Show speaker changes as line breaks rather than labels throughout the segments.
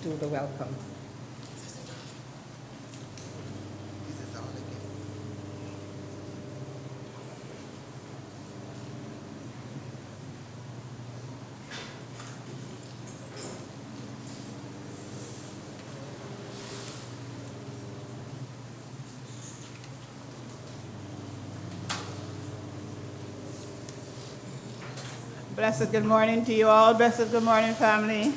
do the welcome.
Blessed good morning to you all. Blessed good morning, family.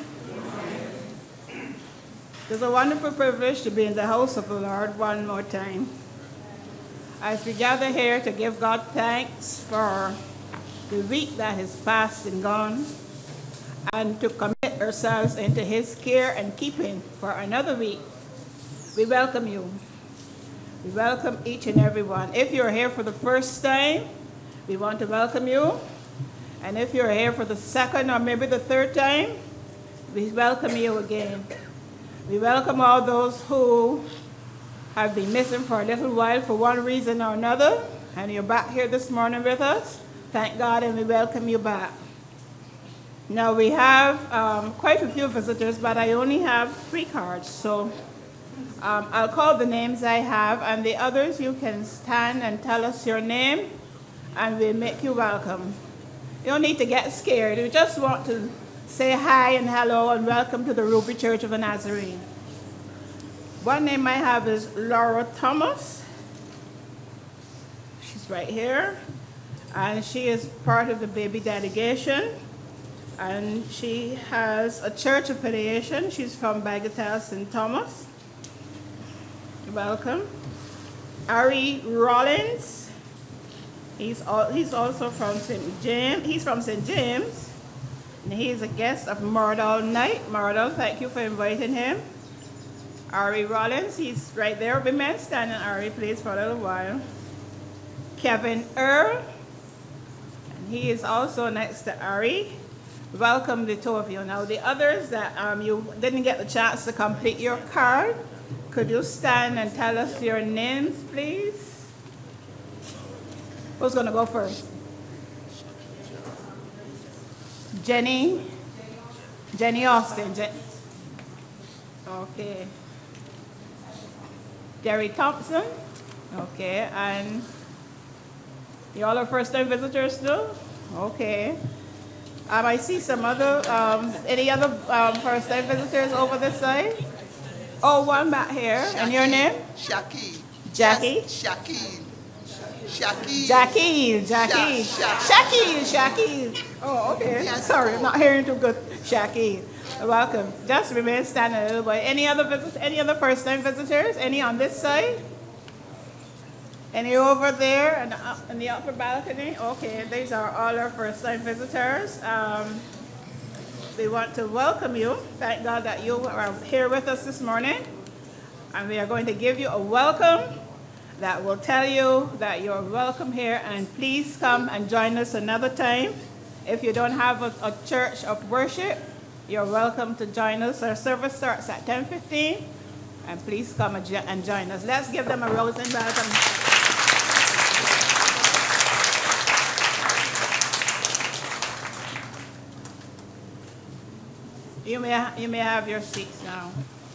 It's a wonderful privilege to be in the house of the Lord one more time. As we gather here to give God thanks for the week that has passed and gone, and to commit ourselves into His care and keeping for another week, we welcome you. We welcome each and every one. If you're here for the first time, we want to welcome you. And if you're here for the second or maybe the third time, we welcome you again. We welcome all those who have been missing for a little while for one reason or another, and you're back here this morning with us. Thank God, and we welcome you back. Now we have quite a few visitors, but I only have 3 cards, so I'll call the names I have, and the others you can stand and tell us your name, and we'll make you welcome. You don't need to get scared. We just want to say hi and hello and welcome to the Ruby Church of the Nazarene. One name I have is Laura Thomas. She's right here. And she is part of the baby delegation. And she has a church affiliation. She's from Bagatelle St. Thomas. Welcome. Ari Rollins. He's also from St. James. He's from St. James. And he's a guest of Mardal Night. Mardal, thank you for inviting him. Ari Rollins, he's right there. Women standing Ari, please, for a little while. Kevin Earl. And he is also next to Ari. Welcome, the 2 of you. Now, the others that you didn't get the chance to complete your card, could you stand and tell us your names, please? Who's going to go first? Jenny Austin. Okay. Gary Thompson. Okay. And you all are first-time visitors too? Okay. I see some other, any other first-time visitors over this side? Oh, one back here. Shaki. And your name?
Shaki.
Jackie?
Yes, Shaki. Shaki.
Shaki. Oh, okay. Yes. Sorry, I'm not hearing too good. Shaki. Welcome. Just remain standing a little bit. Any other visitors? Any other first-time visitors? Any on this side? Any over there in the upper balcony? Okay, these are all our first-time visitors. We want to welcome you. Thank God that you are here with us this morning. And we are going to give you a welcome that will tell you that you're welcome here, and please come and join us another time. If you don't have a church of worship, you're welcome to join us. Our service starts at 10:15, and please come and join us. Let's give them a rousing welcome. You may have your seats now.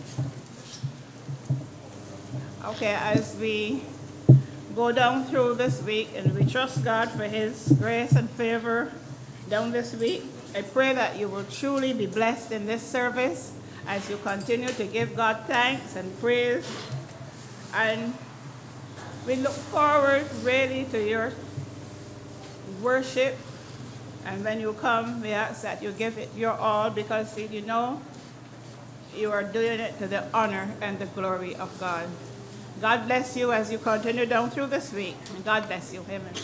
Okay, as we go down through this week, and we trust God for His grace and favor down this week, I pray that you will truly be blessed in this service as you continue to give God thanks and praise. And we look forward really to your worship. And when you come, we ask that you give it your all, because you know you are doing it to the honor and the glory of God. God bless you as you continue down through this week. And God bless you. Amen.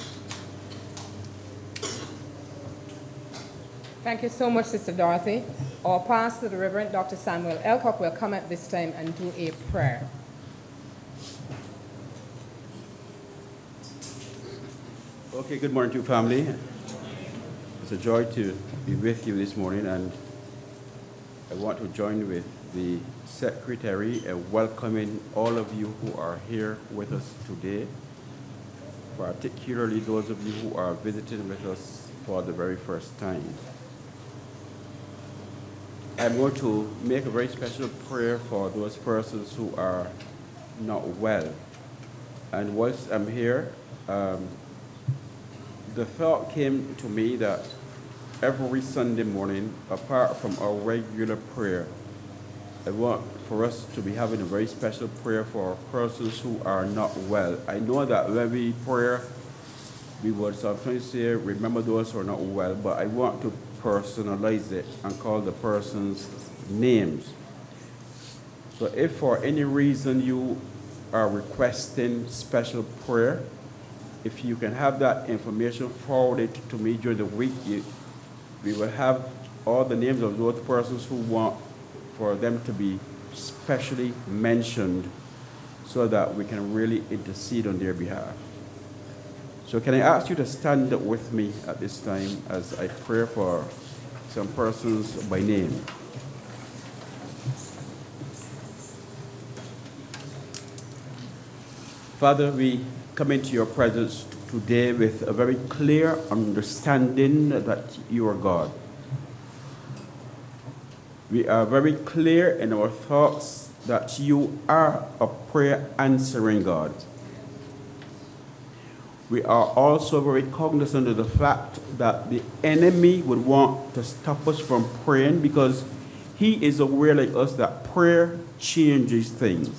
Thank you so much, Sister Dorothy. Our pastor, the Reverend Dr. Samuel Elcock, will come at this time and do a prayer.
Okay, good morning to you, family. It's a joy to be with you this morning, and I want to join with the secretary in welcoming all of you who are here with us today, particularly those of you who are visiting with us for the very first time. I'm going to make a very special prayer for those persons who are not well. And whilst I'm here, the thought came to me that every Sunday morning, apart from our regular prayer, I want for us to be having a very special prayer for persons who are not well. I know that when we pray, we would sometimes say, remember those who are not well, but I want to personalize it and call the person's names. So if for any reason you are requesting special prayer, if you can have that information forwarded to me during the week, we will have all the names of those persons who want for them to be specially mentioned so that we can really intercede on their behalf. So can I ask you to stand with me at this time as I pray for some persons by name. Father, we come into your presence today with a very clear understanding that you are God. We are very clear in our thoughts that you are a prayer answering God. We are also very cognizant of the fact that the enemy would want to stop us from praying because he is aware like us that prayer changes things.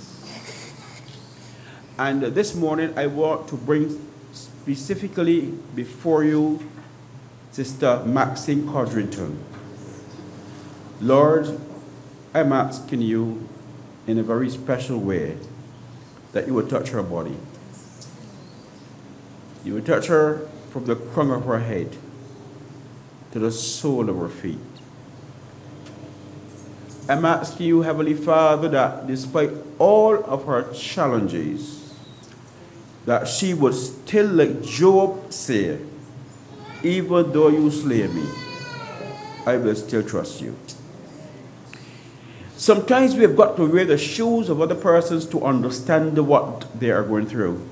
And this morning I want to bring specifically before you Sister Maxine Codrington. Lord, I'm asking you in a very special way that you would touch her body. You would touch her from the crown of her head to the sole of her feet. I'm asking you, Heavenly Father, that despite all of her challenges, that she would still, like Job said, even though you slay me, I will still trust you. Sometimes we have got to wear the shoes of other persons to understand what they are going through.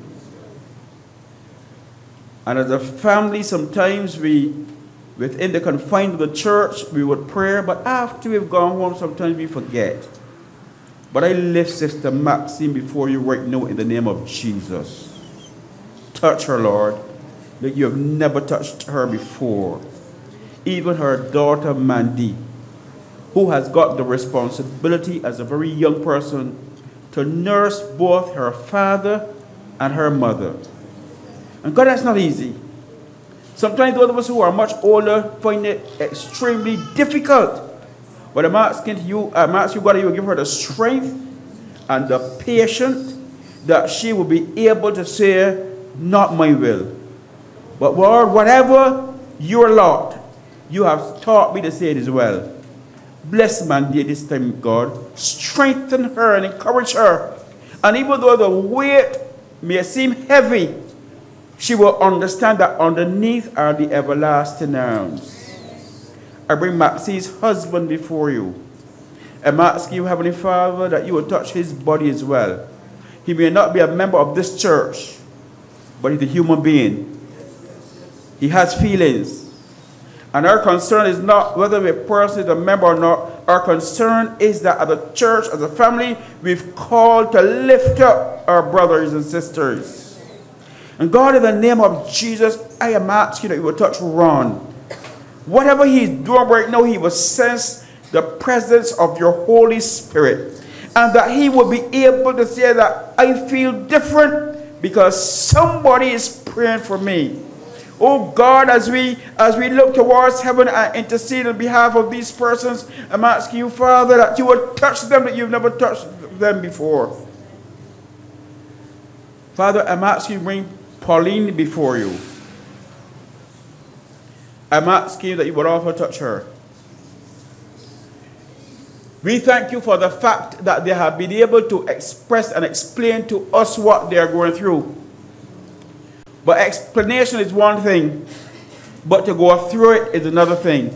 And as a family, sometimes within the confines of the church, we would pray, but after we've gone home, sometimes we forget. But I lift Sister Maxine before you right now in the name of Jesus. Touch her, Lord, like you have never touched her before. Even her daughter, Mandy, who has got the responsibility as a very young person to nurse both her father and her mother. And God, that's not easy. Sometimes those of us who are much older find it extremely difficult. But I'm asking you, God, that you will give her the strength and the patience that she will be able to say, not my will. But Lord, whatever your lot, you have taught me to say it as well. Bless Mandy this time, God. Strengthen her and encourage her. And even though the weight may seem heavy, she will understand that underneath are the everlasting arms. I bring Maxine's husband before you. I'm asking you, Heavenly Father, that you will touch his body as well. He may not be a member of this church, but he's a human being. He has feelings. And our concern is not whether a person is a member or not. Our concern is that as a church, as a family, we've called to lift up our brothers and sisters. And God, in the name of Jesus, I am asking that you will touch Ron. Whatever he's doing right now, he will sense the presence of your Holy Spirit. And that he will be able to say that I feel different because somebody is praying for me. Oh God, as we look towards heaven and intercede on behalf of these persons, I'm asking you, Father, that you will touch them that you've never touched them before. Father, I'm asking you to bring Pauline before you. I'm asking you that you would also touch her. We thank you for the fact that they have been able to express and explain to us what they are going through. But explanation is one thing, but to go through it is another thing.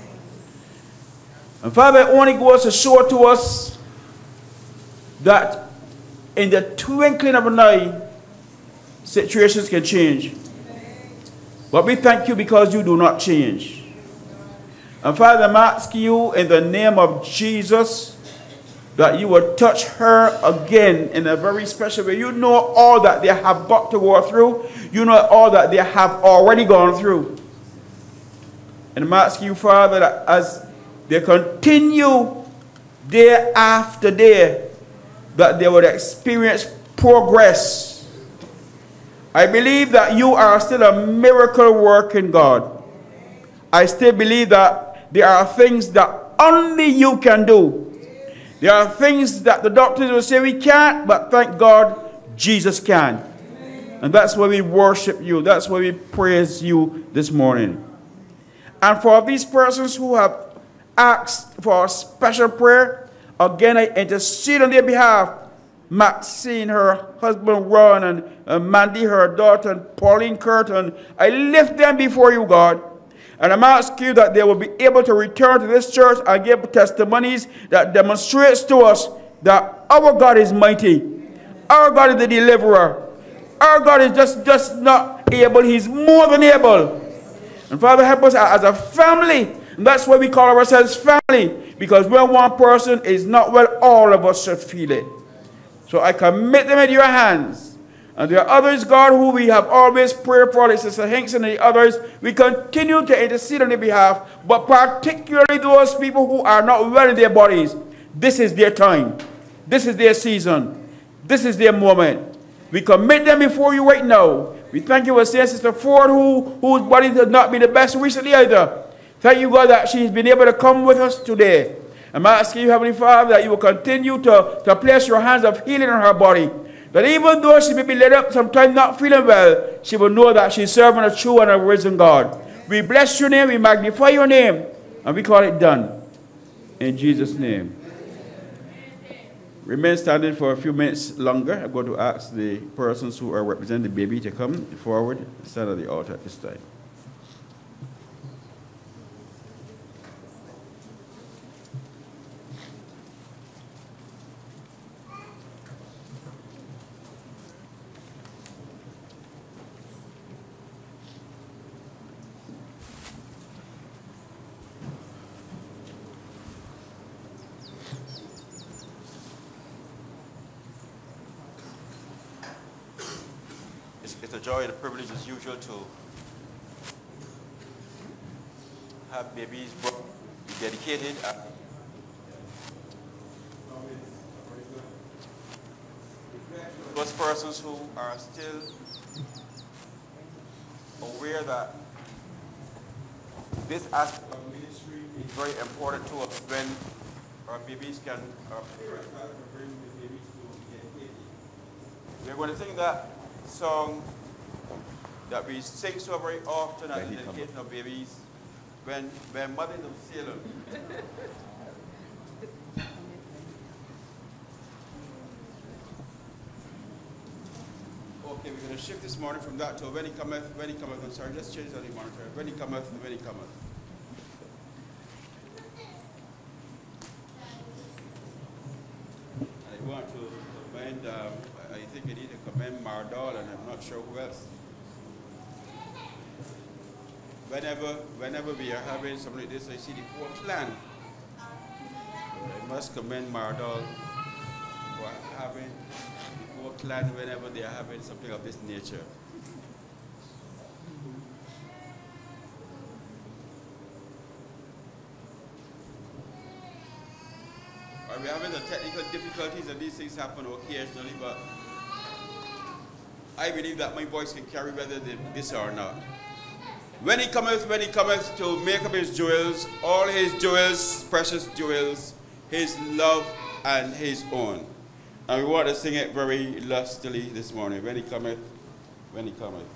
And Father, it only goes to show to us that in the twinkling of an eye, situations can change. But we thank you because you do not change. And Father, I'm asking you in the name of Jesus that you will touch her again in a very special way. You know all that they have got to go through. You know all that they have already gone through. And I'm asking you, Father, that as they continue day after day, that they would experience progress. I believe that you are still a miracle working God. I still believe that there are things that only you can do. There are things that the doctors will say we can't, but thank God Jesus can. And that's why we worship you. That's why we praise you this morning. And for these persons who have asked for a special prayer, again I intercede on their behalf. Maxine, her husband Ron, and Mandy, her daughter, and Pauline Curtin, I lift them before you, God. And I'm asking you that they will be able to return to this church and give testimonies that demonstrates to us that our God is mighty. Our God is the deliverer. Our God is just not able. He's more than able. And Father, help us as a family. And that's why we call ourselves family. Because when one person is not well, all of us should feel it. So I commit them into your hands. And there are others, God, who we have always prayed for, like Sister Hinks and the others. We continue to intercede on their behalf, but particularly those people who are not well in their bodies. This is their time. This is their season. This is their moment. We commit them before you right now. We thank you for saying Sister Ford, whose body has not been the best recently either. Thank you, God, that she's been able to come with us today. I'm asking you, Heavenly Father, that you will continue to place your hands of healing on her body. That even though she may be laid up sometimes not feeling well, she will know that she's serving a true and a risen God. We bless your name, we magnify your name, and we call it done. In Jesus' name. Remain standing for a few minutes longer. I'm going to ask the persons who are representing the baby to come forward and stand at the altar at this time. It's a joy and a privilege as usual to have babies dedicated. Those persons who are still aware that this aspect of ministry is very important to us when our babies our parents can bring the babies to dedicated. We're going to sing that song that we sing so very often at the dedication of babies when mothers of Salem. Okay, we're going to shift this morning from that to when he cometh, I'm sorry, let's change that monitor. When he cometh, when he cometh. I want to commend, I think I need to commend Mardal, and I'm not sure who else. Whenever we are having something like this, I see the poor clan. So I must commend Mardal for having the poor clan whenever they are having something of this nature. We're having the technical difficulties and these things happen occasionally, but I believe that my voice can carry whether this or not. When he cometh to make up his jewels, all his jewels, precious jewels, his love and his own. And we want to sing it very lustily this morning. When he cometh, when he cometh.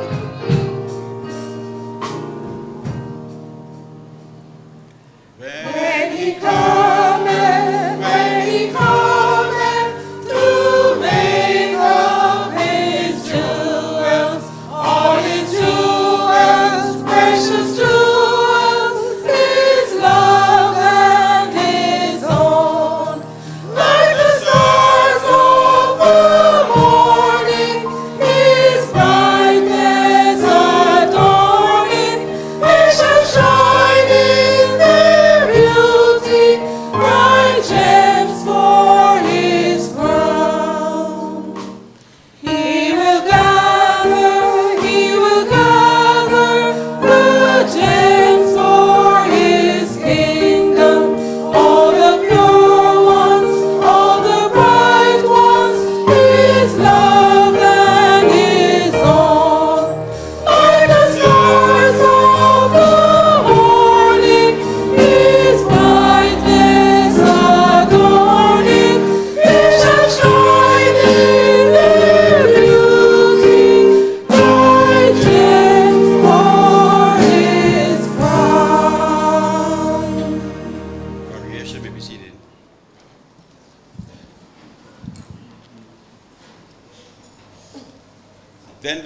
When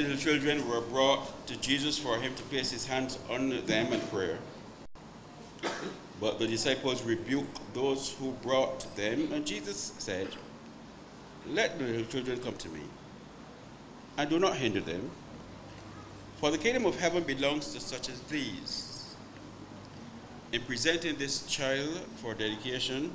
little children were brought to Jesus for him to place his hands on them in prayer. But the disciples rebuked those who brought them, and Jesus said, "Let the little children come to me, and do not hinder them, for the kingdom of heaven belongs to such as these." In presenting this child for dedication,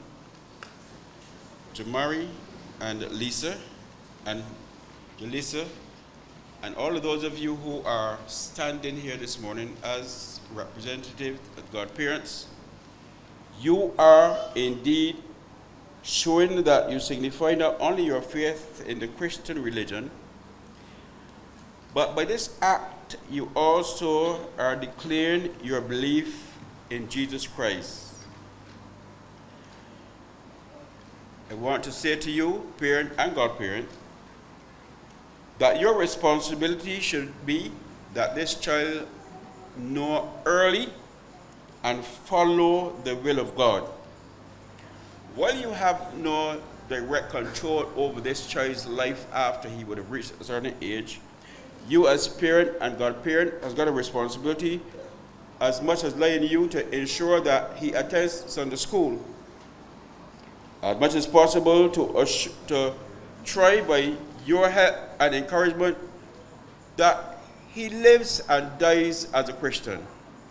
Jamari and Lisa and Jalisa, and all of those of you who are standing here this morning as representatives of godparents, you are indeed showing that you signify not only your faith in the Christian religion, but by this act you also are declaring your belief in Jesus Christ. I want to say to you, parent and godparent, that your responsibility should be that this child know early and follow the will of God. While you have no direct control over this child's life after he would have reached a certain age, you as parent and godparent has got a responsibility as much as lie in you to ensure that he attends Sunday school. As much as possible to try by your help and encouragement that he lives and dies as a Christian.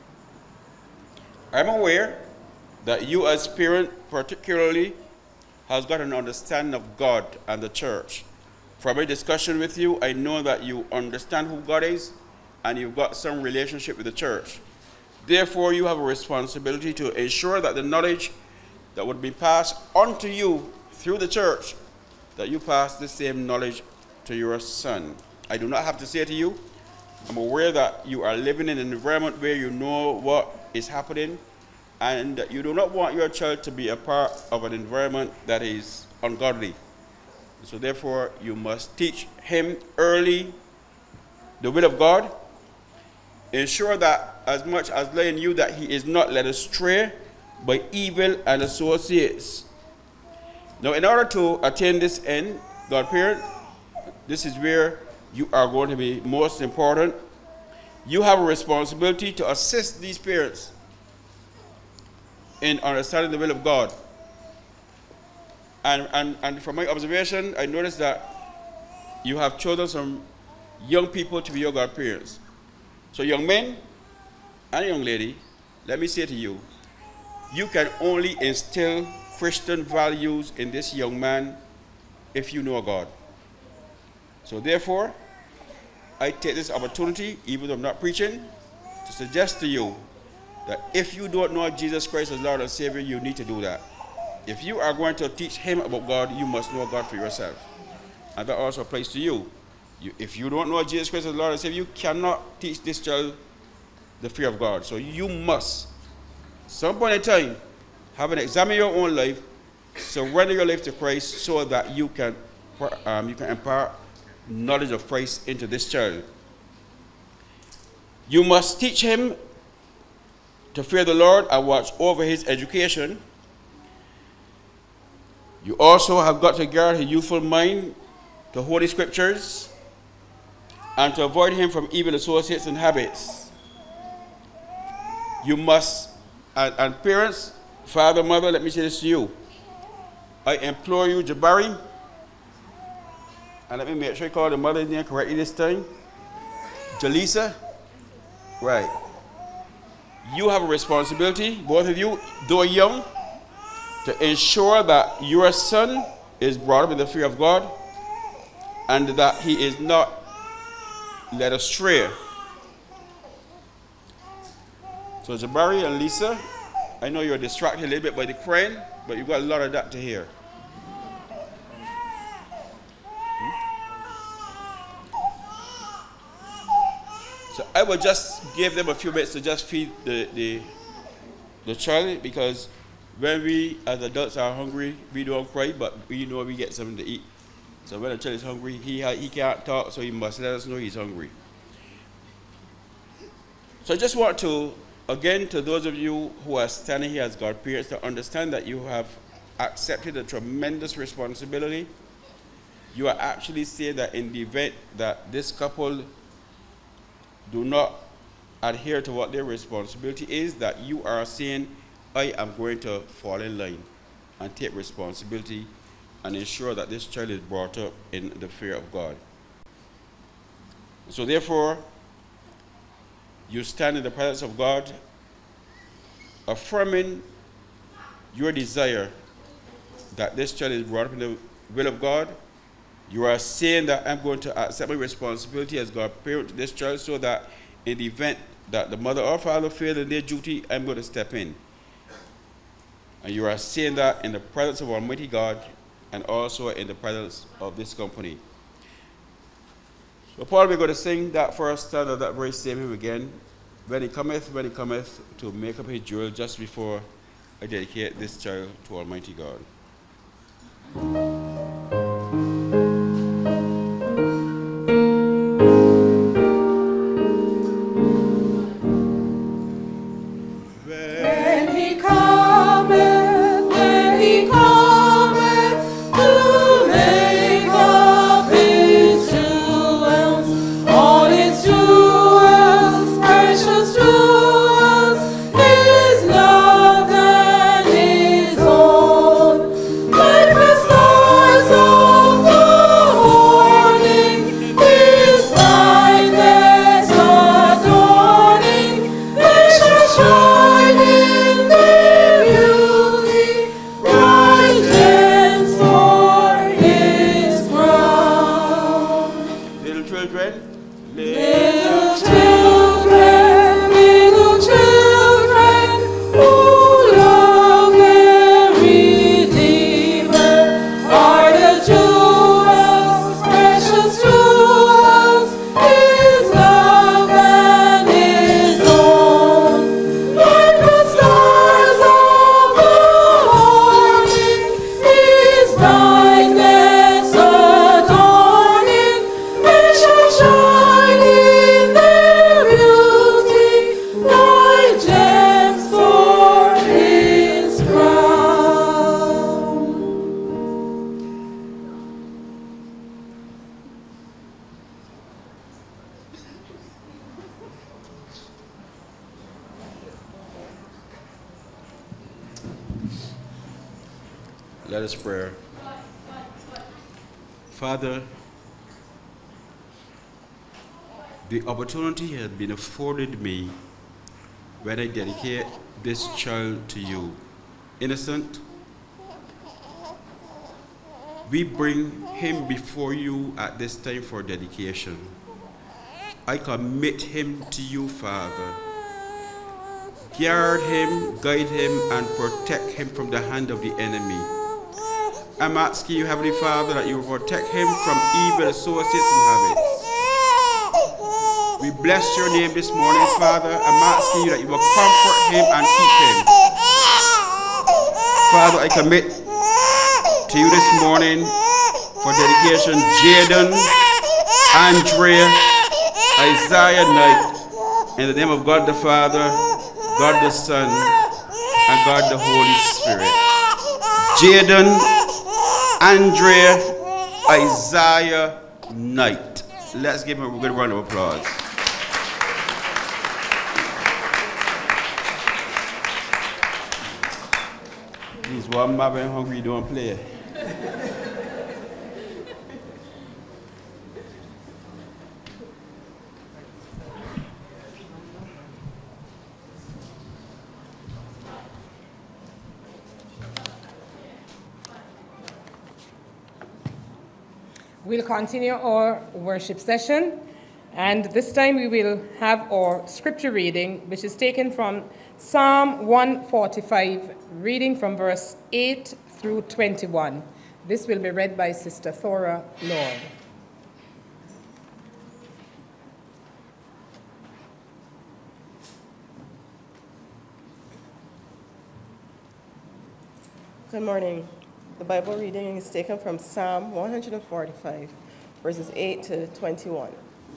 I'm aware that you as parent particularly has got an understanding of God and the church. From my discussion with you, I know that you understand who God is and you've got some relationship with the church. Therefore, you have a responsibility to ensure that the knowledge that would be passed on to you through the church, that you pass the same knowledge to your son. I do not have to say to you, I'm aware that you are living in an environment where you know what is happening, and you do not want your child to be a part of an environment that is ungodly. So therefore, you must teach him early the will of God. Ensure that as much as lay in you that he is not led astray by evil and associates. Now, in order to attain this end, godparent, this is where you are going to be most important. You have a responsibility to assist these parents in understanding the will of God. And from my observation, I noticed that you have chosen some young people to be your godparents. So young men and young lady, let me say to you, you can only instill Christian values in this young man if you know God. So therefore, I take this opportunity, even though I'm not preaching, to suggest to you that if you don't know Jesus Christ as Lord and Savior, you need to do that. If you are going to teach him about God, you must know God for yourself. And that also applies to you. If you don't know Jesus Christ as Lord and Savior, you cannot teach this child the fear of God. So you must, some point in time, have an examine your own life, surrender your life to Christ so that you can impart knowledge of Christ into this child. You must teach him to fear the Lord and watch over his education. You also have got to guard his youthful mind to Holy Scriptures and to avoid him from evil associates and habits. You must, and parents, father, mother, let me say this to you. I implore you, Jabari, and let me make sure I call the mother's name correctly this time. Jalisa, right. You have a responsibility, both of you, though young, to ensure that your son is brought up in the fear of God and that he is not led astray. So Jabari and Lisa, I know you're distracted a little bit by the crying, but you've got a lot of that to hear. So I will just give them a few minutes to just feed the child, because when we as adults are hungry, we don't cry, but we know we get something to eat. So when a child is hungry, he can't talk, so he must let us know he's hungry. So I just want to, again, to those of you who are standing here as godparents, to understand that you have accepted a tremendous responsibility. You are actually saying that in the event that this couple do not adhere to what their responsibility is, that you are saying, I am going to fall in line and take responsibility and ensure that this child is brought up in the fear of God. So therefore, you stand in the presence of God, affirming your desire that this child is brought up in the will of God. You are saying that I'm going to accept my responsibility as God parent to this child, so that in the event that the mother or father fail in their duty, I'm going to step in. And you are saying that in the presence of Almighty God and also in the presence of this company. So Paul, we're going to sing that first stanza of that very same hymn again. When he cometh to make up his jewel, just before I dedicate this child to Almighty God. Let us pray. Father, the opportunity has been afforded me when I dedicate this child to you. Innocent, we bring him before you at this time for dedication. I commit him to you, Father. Guard him, guide him, and protect him from the hand of the enemy. I'm asking you, Heavenly Father, that you will protect him from evil associates and habits. We bless your name this morning, Father. I'm asking you that you will comfort him and keep him. Father, I commit to you this morning for dedication Jaden, Andrea, Isaiah Knight, in the name of God the Father, God the Son, and God the Holy Spirit. Jaden, Andrea, Isaiah Knight. Let's give him a good round of applause. Please, while I'm not very hungry, don't play.
We'll continue our worship session, and this time we will have our scripture reading, which is taken from Psalm 145, reading from verse 8 through 21. This will be read by Sister Thora Lord.
Good morning. The Bible reading is taken from Psalm 145, verses 8 to 21.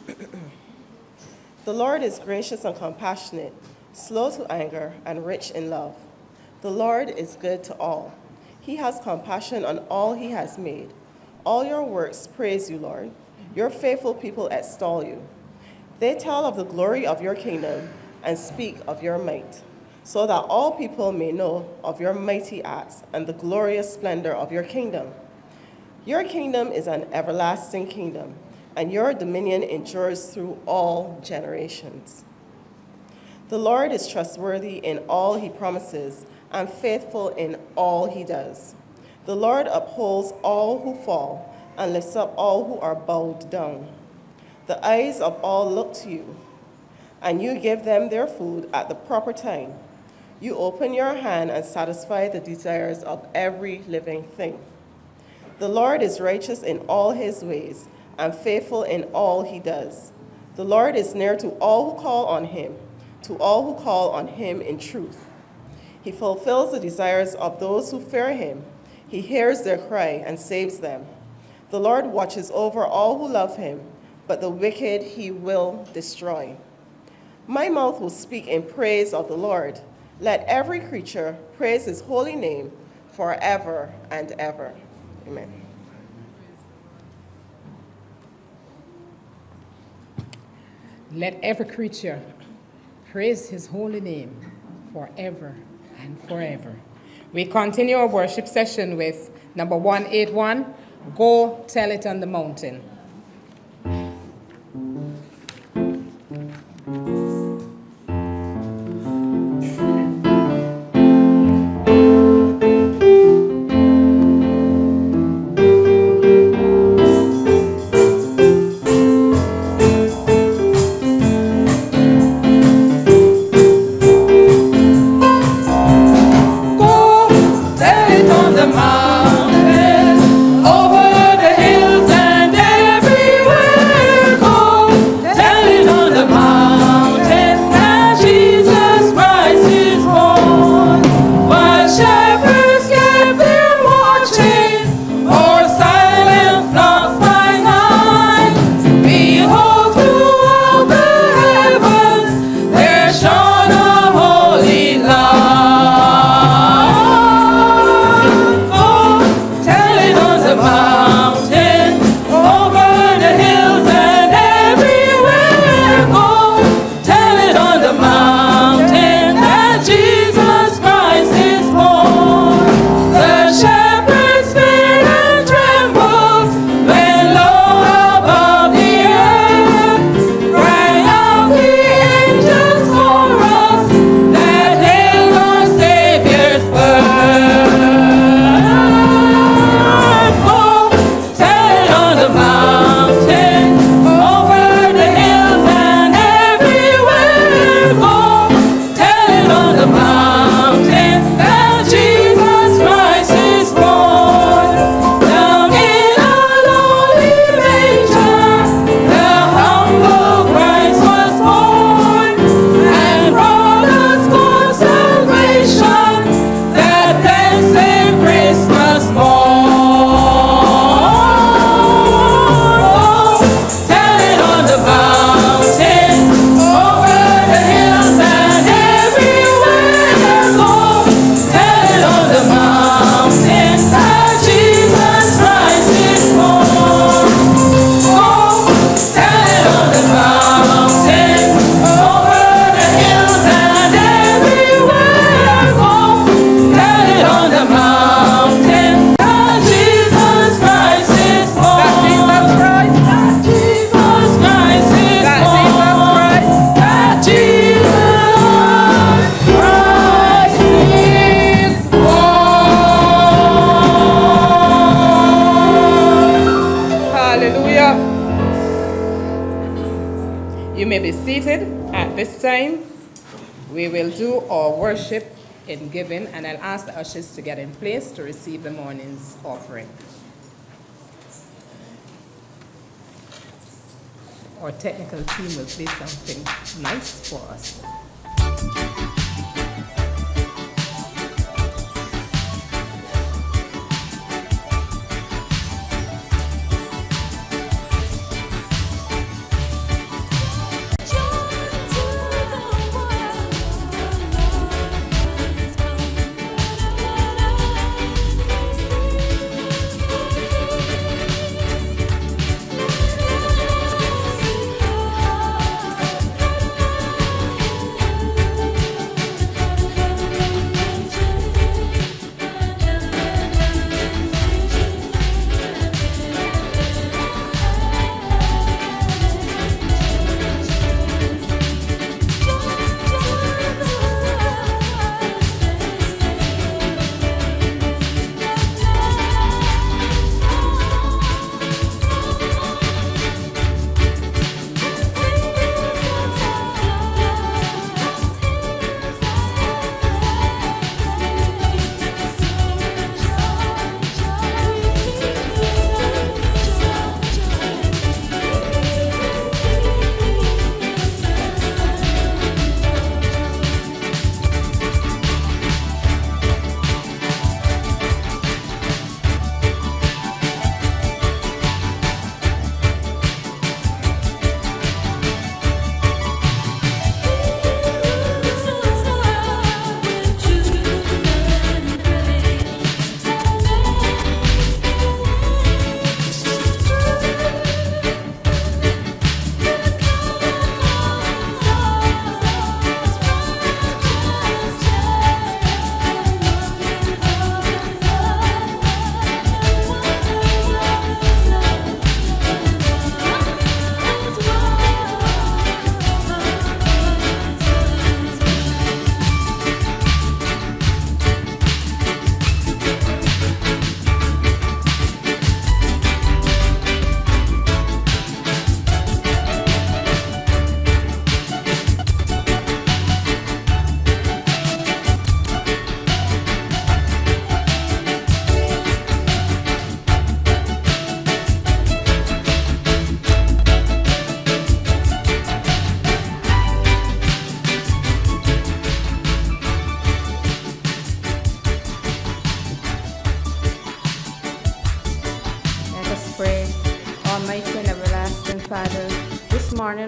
The Lord is gracious and compassionate, slow to anger, and rich in love. The Lord is good to all. He has compassion on all he has made. All your works praise you, Lord. Your faithful people extol you. They tell of the glory of your kingdom and speak of your might, so that all people may know of your mighty acts and the glorious splendor of your kingdom. Your kingdom is an everlasting kingdom, and your dominion endures through all generations. The Lord is trustworthy in all he promises and faithful in all he does. The Lord upholds all who fall and lifts up all who are bowed down. The eyes of all look to you, and you give them their food at the proper time. You open your hand and satisfy the desires of every living thing. The Lord is righteous in all his ways and faithful in all he does. The Lord is near to all who call on him, to all who call on him in truth. He fulfills the desires of those who fear him. He hears their cry and saves them. The Lord watches over all who love him, but the wicked he will destroy. My mouth will speak in praise of the Lord. Let every creature praise his holy name forever and ever. Amen.
Let every creature praise his holy name forever and forever. We continue our worship session with number 181, Go Tell It on the Mountain. In giving, and I'll ask the ushers to get in place to receive the morning's offering. Our technical team will play something nice for us.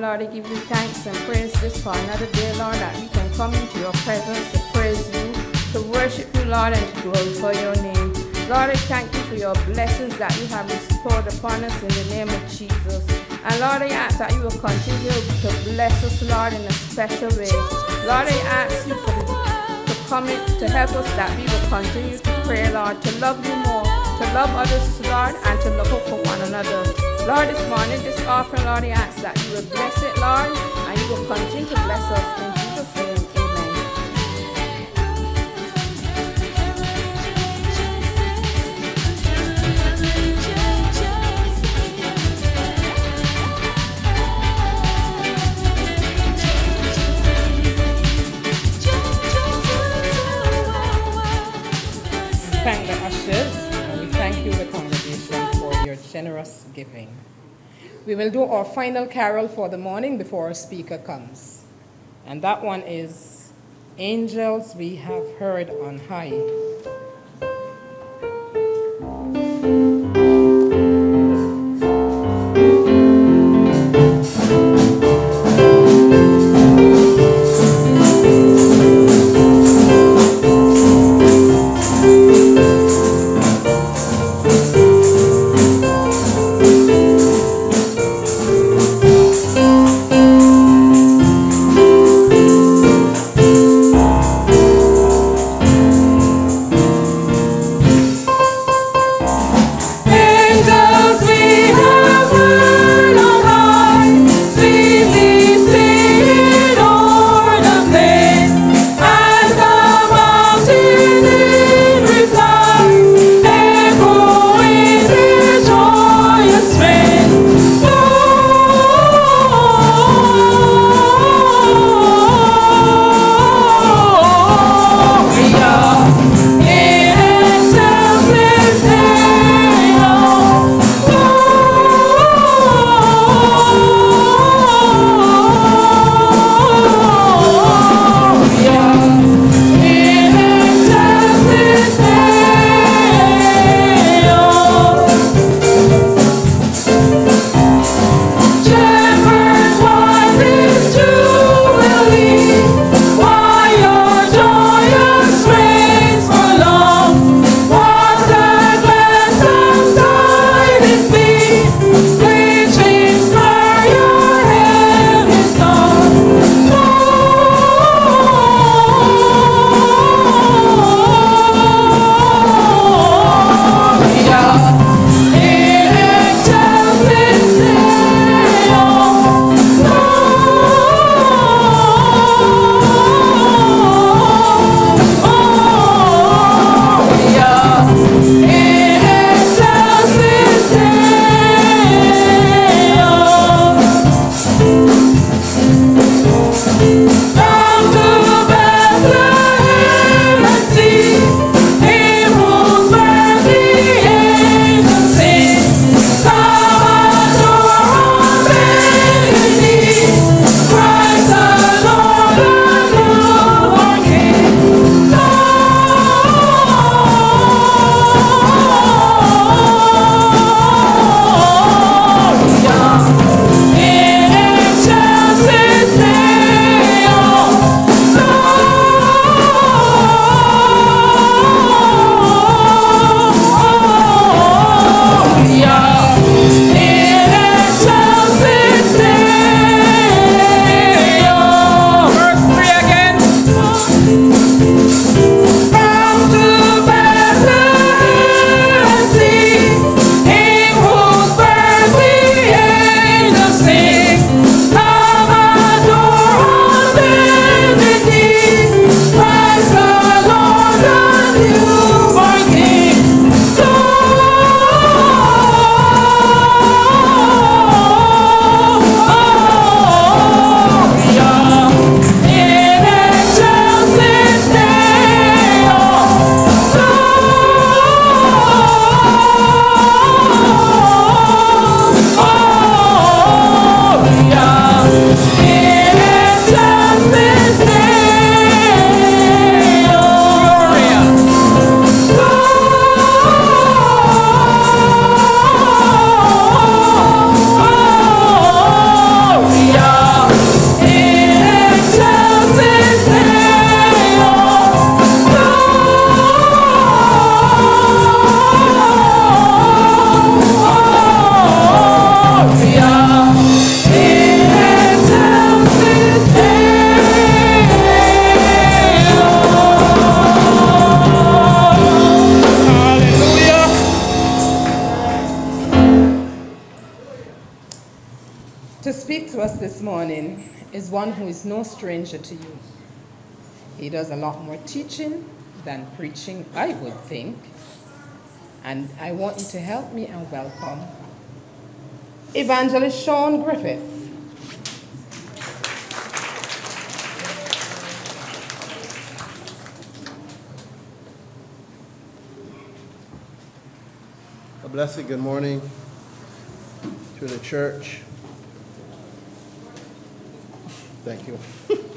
Lord, I give you thanks and praise this for another day, Lord, that we can come into your presence to praise you, to worship you, Lord, and to glorify your name. Lord, I thank you for your blessings that you have bestowed upon us in the name of Jesus. And Lord, I ask that you will continue to bless us, Lord, in a special way. Lord, I ask you to come in to help us that we will continue to pray, Lord, to love you more, to love others, Lord, and to look out for one another. Lord, this morning, this offering, Lord, I ask that you will bless it, Lord, and you will continue to bless us in Jesus' name.
Thank the ushers, and we thank you, the congregation, for your generous giving. We will do our final carol for the morning before our speaker comes. And that one is Angels We Have Heard on High. this morning is one who is no stranger to you. He does a lot more teaching than preaching, I would think. And I want you to help me and welcome Evangelist Sean Griffith.
A blessed good morning to the church. Thank you.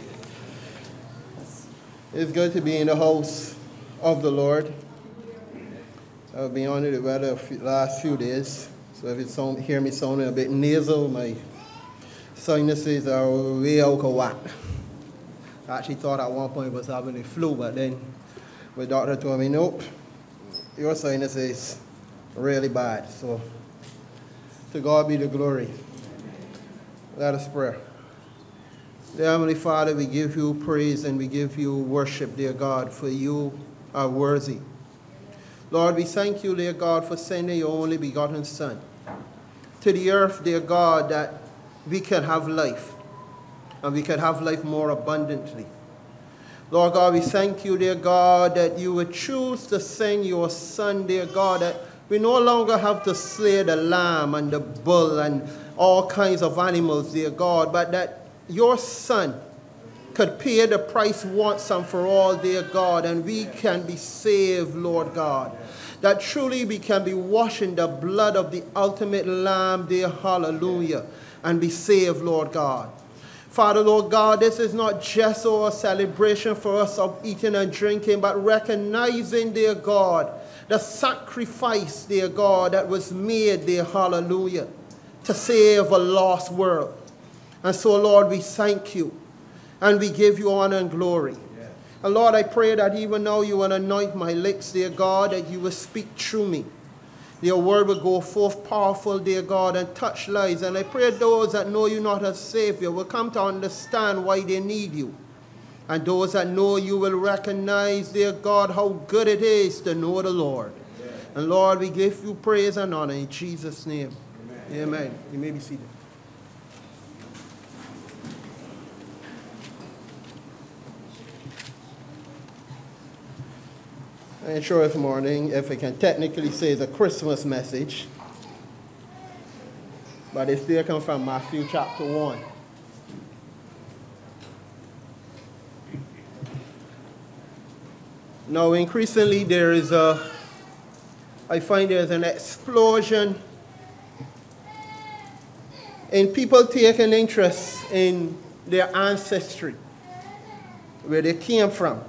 It's good to be in the house of the Lord. I've been under the weather the last few days, so if you hear me sounding a bit nasal, my sinuses are way out of whack. I actually thought at one point I was having the flu, but then my doctor told me, nope, your sinus is really bad. So to God be the glory. Let us pray. Dear Heavenly Father, we give you praise and we give you worship, dear God, for you are worthy. Lord, we thank you, dear God, for sending your only begotten Son to the earth, dear God, that we can have life, and we can have life more abundantly. Lord God, we thank you, dear God, that you would choose to send your Son, dear God, that we no longer have to slay the lamb and the bull and all kinds of animals, dear God, but that your Son could pay the price once and for all, dear God, and we can be saved, Lord God. That truly we can be washed in the blood of the ultimate Lamb, dear hallelujah, and be saved, Lord God. Father, Lord God, this is not just a celebration for us of eating and drinking, but recognizing, dear God, the sacrifice, dear God, that was made, dear hallelujah, to save a lost world. And so, Lord, we thank you, and we give you honor and glory. Yes. And Lord, I pray that even now you will anoint my lips, dear God, that you will speak through me. Your word will go forth powerful, dear God, and touch lives. And I pray those that know you not as Savior will come to understand why they need you. And those that know you will recognize, dear God, how good it is to know the Lord. Yes. And Lord, we give you praise and honor in Jesus' name. Amen. Amen. You may be seated. I'm sure this morning, if I can technically say, it's a Christmas message, but it still comes from Matthew chapter 1. Now, increasingly, I find there's an explosion in people taking interest in their ancestry, where they came from.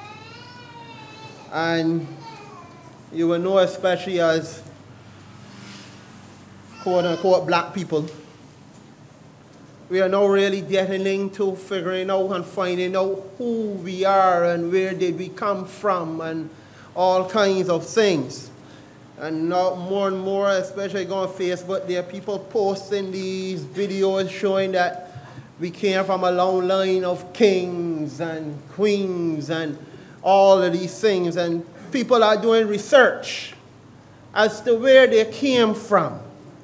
And you will know, especially as quote-unquote black people, we are now really getting into figuring out and finding out who we are and where did we come from and all kinds of things. And now more and more, especially on Facebook, there are people posting these videos showing that we came from a long line of kings and queens and all of these things, and people are doing research as to where they came from.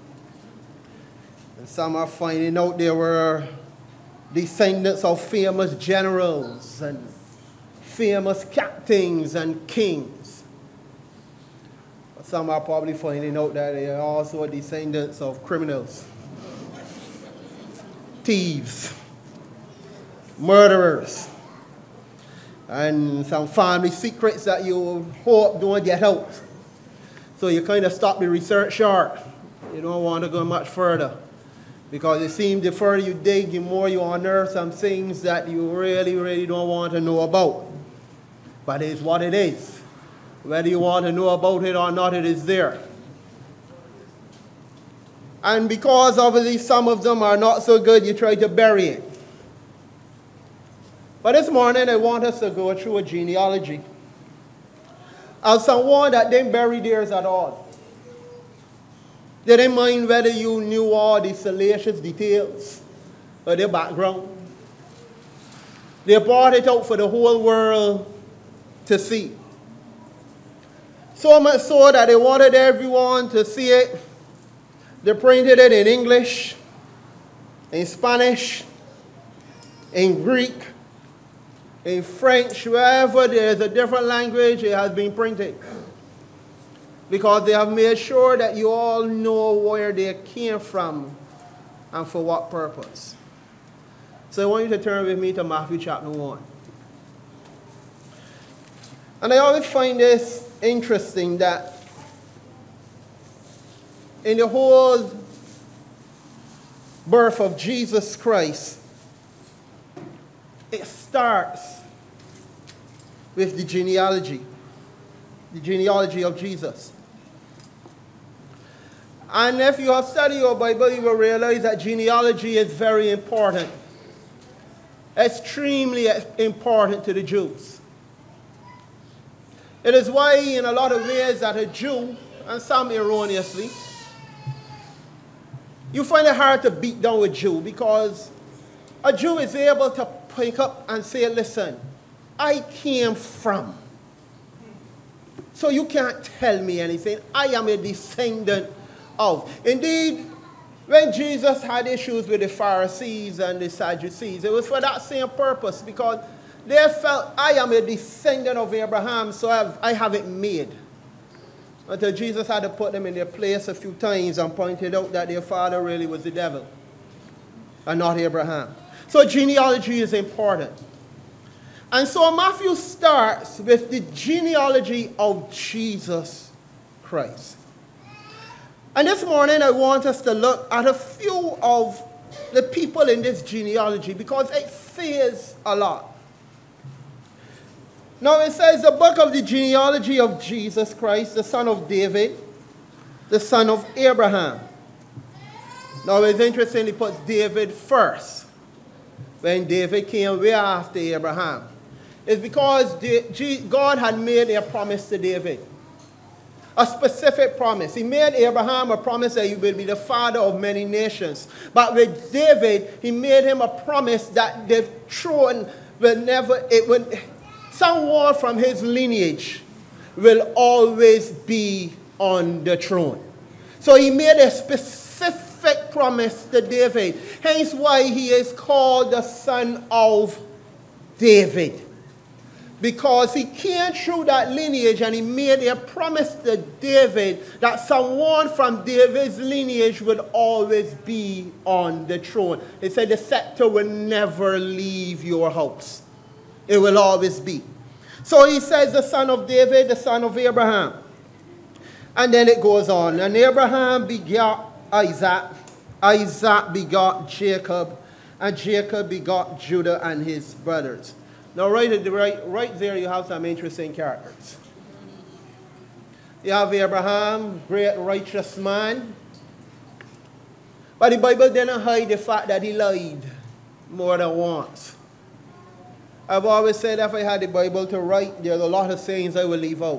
And some are finding out they were descendants of famous generals and famous captains and kings. But some are probably finding out that they are also descendants of criminals, thieves, murderers, and some family secrets that you hope don't get out. So you kind of stop the research short. You don't want to go much further, because it seems the further you dig, the more you unearth some things that you really, really don't want to know about. But it's what it is. Whether you want to know about it or not, it is there. And because obviously some of them are not so good, you try to bury it. But this morning, I want us to go through a genealogy of someone that didn't bury theirs at all. They didn't mind whether you knew all the salacious details of their background. They brought it out for the whole world to see. So much so that they wanted everyone to see it. They printed it in English, in Spanish, in Greek, in French, wherever there is a different language, it has been printed. Because they have made sure that you all know where they came from and for what purpose. So I want you to turn with me to Matthew chapter 1. And I always find this interesting that in the whole birth of Jesus Christ, it starts with the genealogy of Jesus. And if you have studied your Bible, you will realize that genealogy is very important. Extremely important to the Jews. It is why, in a lot of ways, that a Jew, and some erroneously, you find it hard to beat down a Jew, because a Jew is able to pick up and say, listen, I came from. So you can't tell me anything. I am a descendant of. Indeed, when Jesus had issues with the Pharisees and the Sadducees, it was for that same purpose, because they felt, I am a descendant of Abraham, so I have it made. Until Jesus had to put them in their place a few times and pointed out that their father really was the devil and not Abraham. So genealogy is important. And so Matthew starts with the genealogy of Jesus Christ. And this morning I want us to look at a few of the people in this genealogy, because it says a lot. Now it says the book of the genealogy of Jesus Christ, the son of David, the son of Abraham. Now it's interesting, he puts David first, when David came way after Abraham. It's because God had made a promise to David. A specific promise. He made Abraham a promise that he would be the father of many nations. But with David, he made him a promise that the throne will never, someone from his lineage will always be on the throne. So he made a specific promise to David. Hence why he is called the son of David. Because he came through that lineage and he made a promise to David that someone from David's lineage would always be on the throne. He said the scepter will never leave your house. It will always be. So he says the son of David, the son of Abraham. And then it goes on. And Abraham begot Isaac. Isaac begot Jacob. And Jacob begot Judah and his brothers. Now right there you have some interesting characters. You have Abraham, great righteous man. But the Bible didn't hide the fact that he lied more than once. I've always said if I had the Bible to write, there's a lot of sayings I will leave out.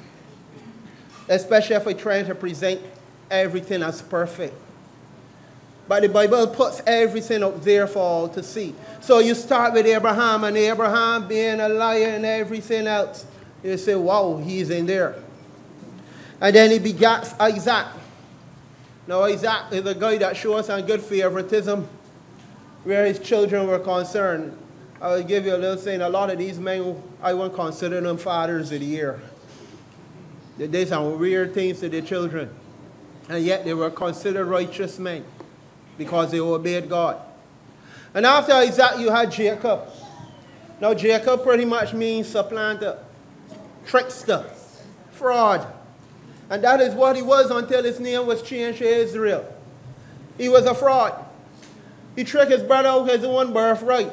Especially if I try to present everything as perfect. But the Bible puts everything up there for all to see. So you start with Abraham, and Abraham being a liar and everything else. You say, wow, he's in there. And then he begats Isaac. Now Isaac is a guy that shows some good favoritism where his children were concerned. I will give you a little saying, a lot of these men, I won't consider them fathers of the year. They did some weird things to their children. And yet they were considered righteous men, because they obeyed God. And after Isaac, you had Jacob. Now, Jacob pretty much means supplanter, trickster, fraud. And that is what he was until his name was changed to Israel. He was a fraud. He tricked his brother out his own birthright.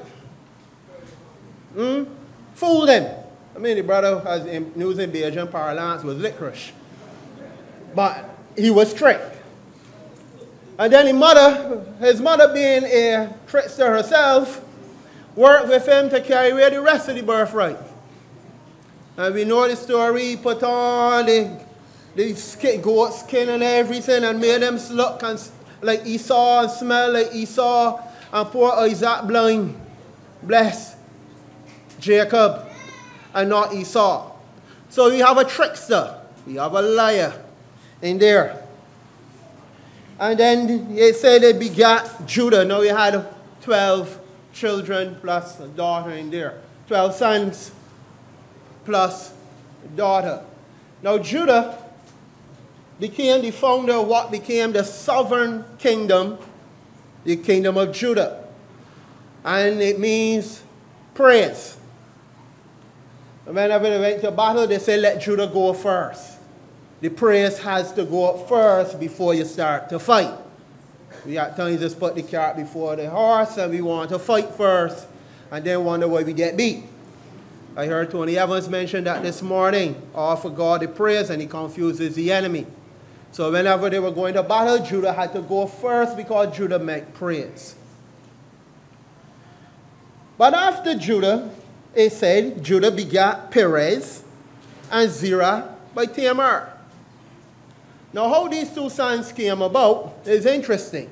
Fooled him. I mean, the brother, as in using Bajan parlance, was licorice. But he was tricked. And then his mother being a trickster herself, worked with him to carry away the rest of the birthright. And we know the story. He put on the goat skin and everything and made him look like Esau and smell like Esau, and poor Isaac blind. Bless Jacob and not Esau. So we have a trickster. We have a liar in there. And then they say they begat Judah. Now he had 12 children plus a daughter in there. 12 sons plus a daughter. Now Judah became the founder of what became the southern kingdom, the kingdom of Judah. And it means praise. Whenever they went to battle, they say, let Judah go first. The praise has to go up first before you start to fight. We at times just put the cart before the horse and we want to fight first and then wonder why we get beat. I heard Tony Evans mention that this morning. Offer God the praise and he confuses the enemy. So whenever they were going to battle, Judah had to go first because Judah meant praise. But after Judah, it said, Judah begat Perez and Zerah by Tamar. Now how these two sons came about is interesting.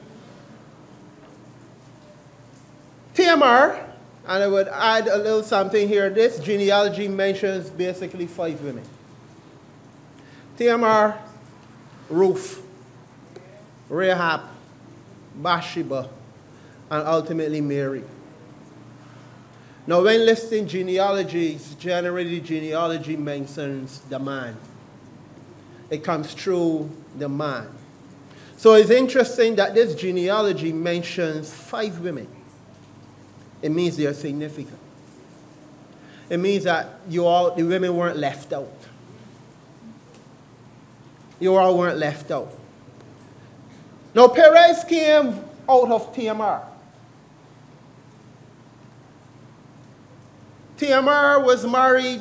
Tamar, and I would add a little something here. This genealogy mentions basically 5 women. Tamar, Ruth, Rahab, Bathsheba, and ultimately Mary. Now when listing genealogies, generally genealogy mentions the man. It comes through the man. So it's interesting that this genealogy mentions 5 women. It means they are significant. It means that the women weren't left out. You all weren't left out. Now Perez came out of Tamar. Tamar was married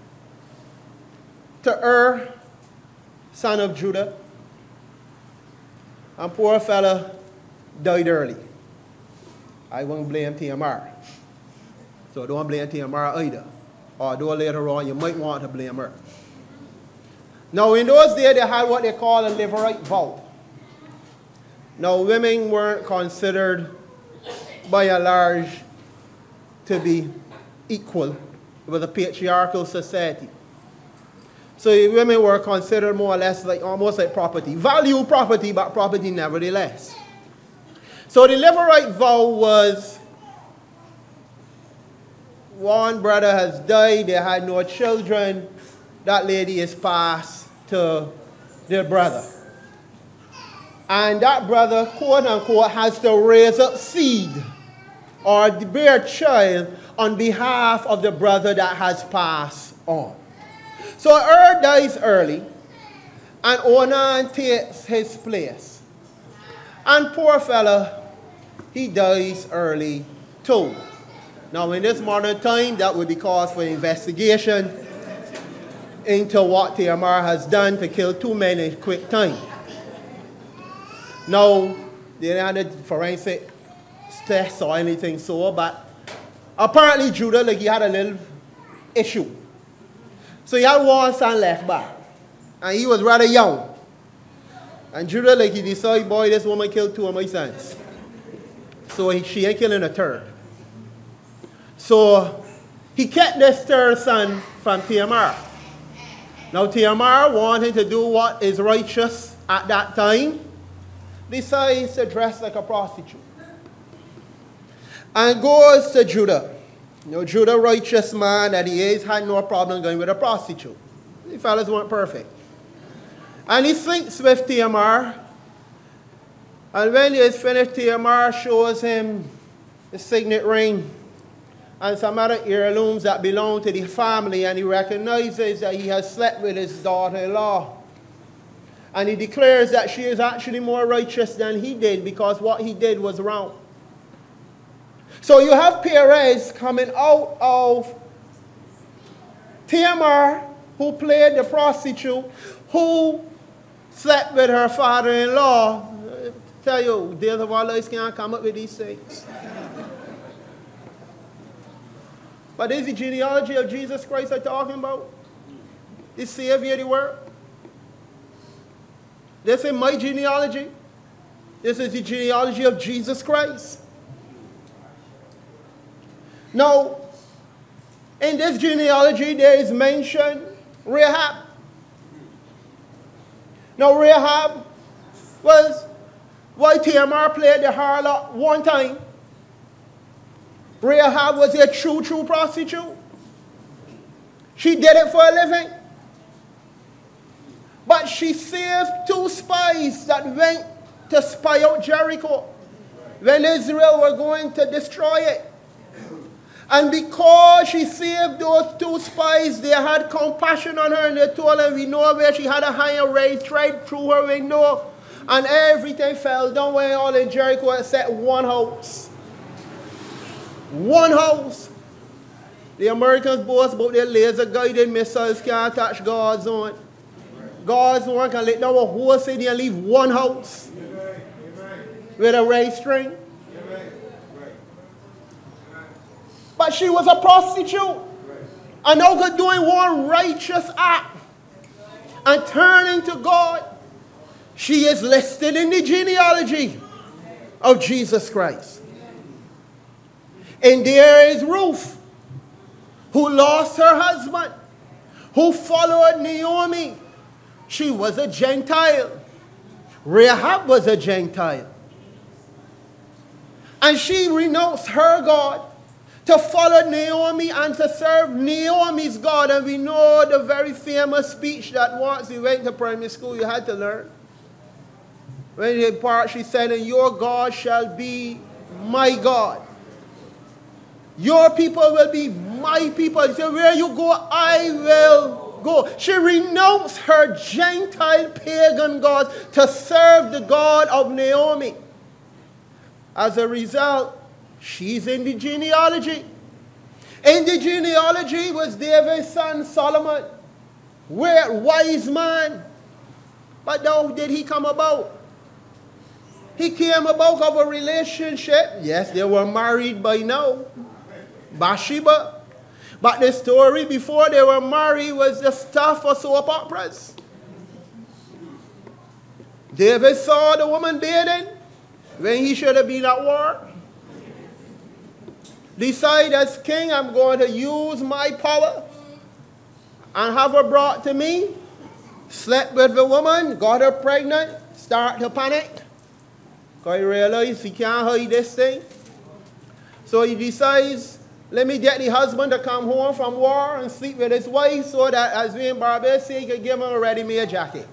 to son of Judah. And poor fella died early. I won't blame Tamar. So don't blame Tamar either. Although later on you might want to blame her. Now in those days they had what they call a Levirate vow. Now women weren't considered by and large to be equal. It was a patriarchal society. So women were considered more or less like almost like property. Value property, but property nevertheless. So the Levirate vow was one brother has died, they had no children, that lady is passed to their brother. And that brother, quote unquote, has to raise up seed or bear child on behalf of the brother that has passed on. So dies early, and Onan takes his place. And poor fella, he dies early too. Now in this modern time, that would be cause for investigation into what Tamar has done to kill 2 men in quick time. Now, they didn't have forensic tests or anything so, but apparently Judah, like he had a little issue. So he had one son left back, and he was rather young. And Judah, like he decided, boy, this woman killed 2 of my sons. So she ain't killing a third. So he kept this 3rd son from Tamar. Now Tamar, wanting to do what is righteous at that time, decides to dress like a prostitute. And goes to Judah. You know, Judah, righteous man that he is, had no problem going with a prostitute. The fellas weren't perfect. And he sleeps with Tamar. And when he is finished, Tamar shows him the signet ring and some other heirlooms that belong to the family, and he recognizes that he has slept with his daughter-in-law. And he declares that she is actually more righteous than he did because what he did was wrong. So you have Perez coming out of Tamar, who played the prostitute, who slept with her father-in-law. Tell you, days of our lives can't come up with these things. But this is the genealogy of Jesus Christ I'm talking about. The Savior of the world. This is my genealogy. This is the genealogy of Jesus Christ. Now, in this genealogy, there is mentioned Rahab. Now, Rahab was Why Tamar played the harlot one time? Rahab was a true prostitute. She did it for a living. But she saved 2 spies that went to spy out Jericho when Israel were going to destroy it. And because she saved those 2 spies, they had compassion on her, and they told her, we know where she had a higher raised right through her window, and everything fell down when all in Jericho except one house. One house. The Americans boast about their laser-guided missiles can't touch God's own. God's one can let down a whole city and leave one house with a raised string. But she was a prostitute. And now doing one righteous act and turning to God, she is listed in the genealogy of Jesus Christ. And there is Ruth, who lost her husband, who followed Naomi. She was a Gentile. Rahab was a Gentile. And she renounced her God to follow Naomi and to serve Naomi's God. And we know the very famous speech that once we went to primary school you had to learn. When in part she said, and your God shall be my God. Your people will be my people. She said, where you go, I will go. She renounced her Gentile pagan gods to serve the God of Naomi. As a result, she's in the genealogy. In the genealogy was David's son Solomon, wise man. But how did he come about? He came about of a relationship. Yes, they were married by now. Bathsheba. But the story before they were married was the stuff for soap operas. David saw the woman bathing when he should have been at war. Decide as king, I'm going to use my power and have her brought to me. Slept with the woman, got her pregnant, start to panic. Because he realized he can't hide this thing. So he decides, let me get the husband to come home from war and sleep with his wife so that, as we in Barbados say, he could give him a ready-made jacket.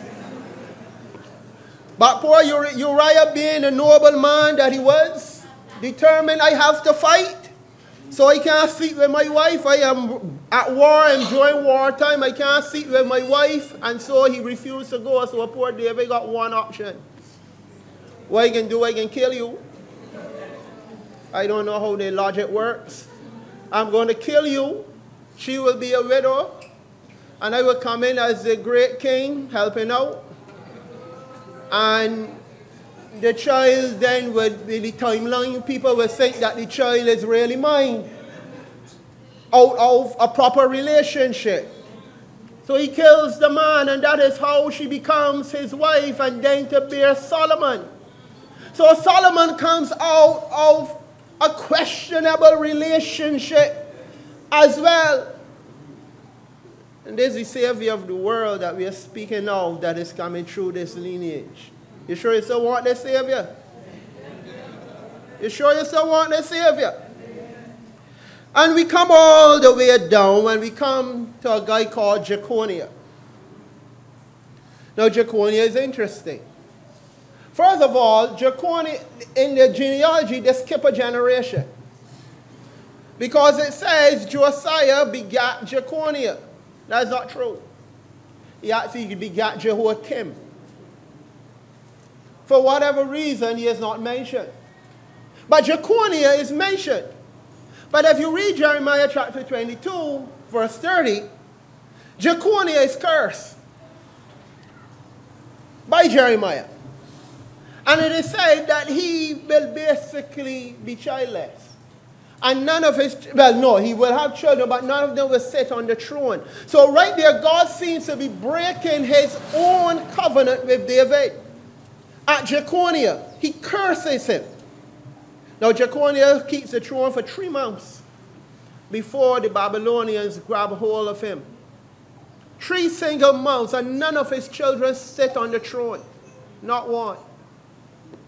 But poor Uriah, being the noble man that he was, determined I have to fight. So I can't sleep with my wife. I am at war and during wartime. I can't sleep with my wife. And so he refused to go. So poor David got one option. What I can do, I can kill you. I don't know how the logic works. I'm going to kill you. She will be a widow. And I will come in as the great king, helping out. And the child then would be the timeline. People will think that the child is really mine out of a proper relationship. So he kills the man, and that is how she becomes his wife, and then to bear Solomon. So Solomon comes out of a questionable relationship as well. And there's the Savior of the world that we are speaking of that is coming through this lineage. You sure you still want this Savior? You sure you still want this Savior? And we come all the way down when we come to a guy called Jeconiah. Now Jeconiah is interesting. First of all, Jeconiah, in the genealogy, they skip a generation. Because it says Josiah begat Jeconiah. That's not true. He actually begat Jehoiakim. For whatever reason, he is not mentioned. But Jeconiah is mentioned. But if you read Jeremiah chapter 22, verse 30, Jeconiah is cursed by Jeremiah. And it is said that he will basically be childless. And none of his, well, no, he will have children, but none of them will sit on the throne. So right there, God seems to be breaking his own covenant with David. At Jeconiah, he curses him. Now, Jeconiah keeps the throne for 3 months before the Babylonians grab hold of him. 3 single months, and none of his children sit on the throne. Not one.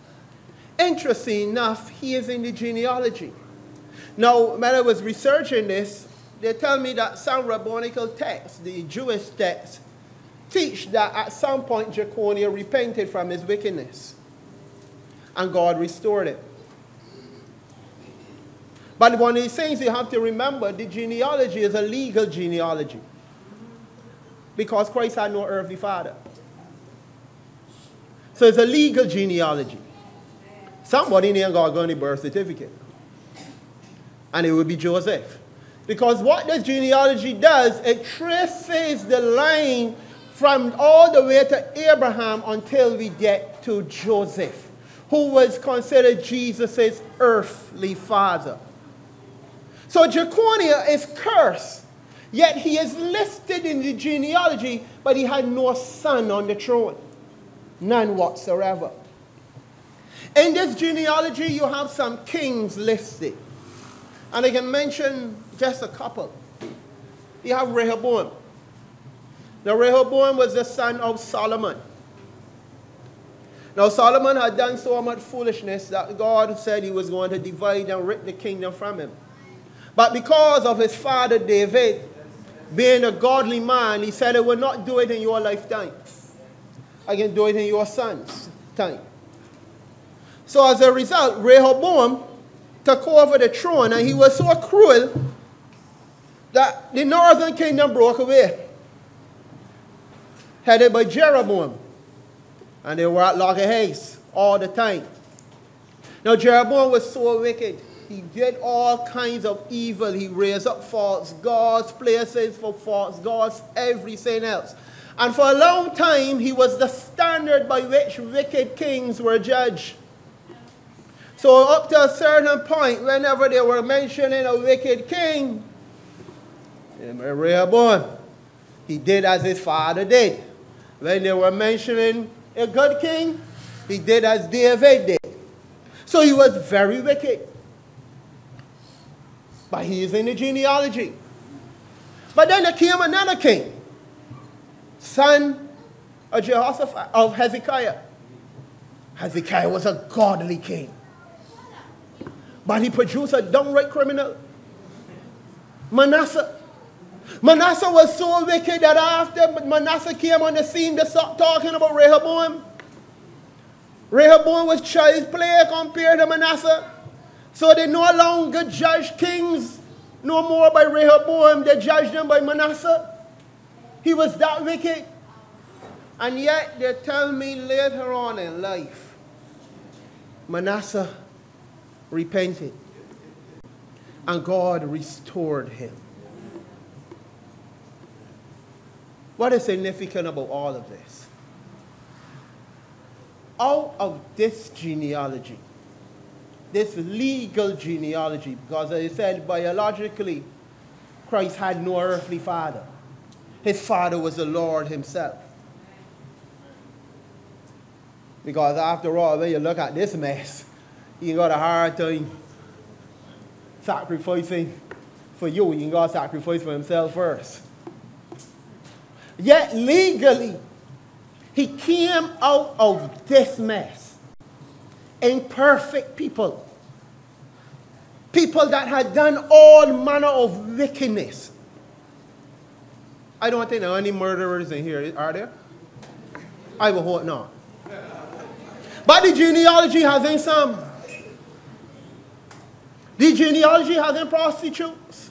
interesting enough, he is in the genealogy. Now, when I was researching this, they tell me that some rabbinical texts, the Jewish texts, teach that at some point Jeconiah repented from his wickedness and God restored it. But one of these things you have to remember, the genealogy is a legal genealogy because Christ had no earthly father. So it's a legal genealogy. Somebody named God got a birth certificate. And it would be Joseph. Because what this genealogy does, it traces the line from all the way to Abraham until we get to Joseph, who was considered Jesus' earthly father. So Jeconiah is cursed, yet he is listed in the genealogy, but he had no son on the throne. None whatsoever. In this genealogy, you have some kings listed. And I can mention just a couple. You have Rehoboam. Now, Rehoboam was the son of Solomon. Now, Solomon had done so much foolishness that God said he was going to divide and rip the kingdom from him. But because of his father David, being a godly man, he said, I will not do it in your lifetime. I can do it in your son's time. So as a result, Rehoboam took over the throne, and he was so cruel that the northern kingdom broke away, headed by Jeroboam. And they were at loggerheads all the time. Now Jeroboam was so wicked. He did all kinds of evil. He raised up false gods, places for false gods, everything else. And for a long time, he was the standard by which wicked kings were judged. So up to a certain point, whenever they were mentioning a wicked king, Rehoboam, he did as his father did. When they were mentioning a good king, he did as David did. So he was very wicked. But he is in the genealogy. But then there came another king, son of Jehoshaphat, of Hezekiah. Hezekiah was a godly king. But he produced a downright criminal, Manasseh. Manasseh was so wicked that after Manasseh came on the scene, they stopped talking about Rehoboam. Rehoboam was child's play compared to Manasseh. So they no longer judge kings no more by Rehoboam. They judge them by Manasseh. He was that wicked. And yet they tell me later on in life, Manasseh repented. And God restored him. What is significant about all of this? Out of this genealogy, this legal genealogy, because as I said, biologically, Christ had no earthly father. His father was the Lord himself. Because after all, when you look at this mess, you got a hard time sacrificing for you. You got to sacrifice for himself first. Yet legally, he came out of this mess. Imperfect people. People that had done all manner of wickedness. I don't think there are any murderers in here, are there? I will hope not. But the genealogy has in some. The genealogy has in prostitutes.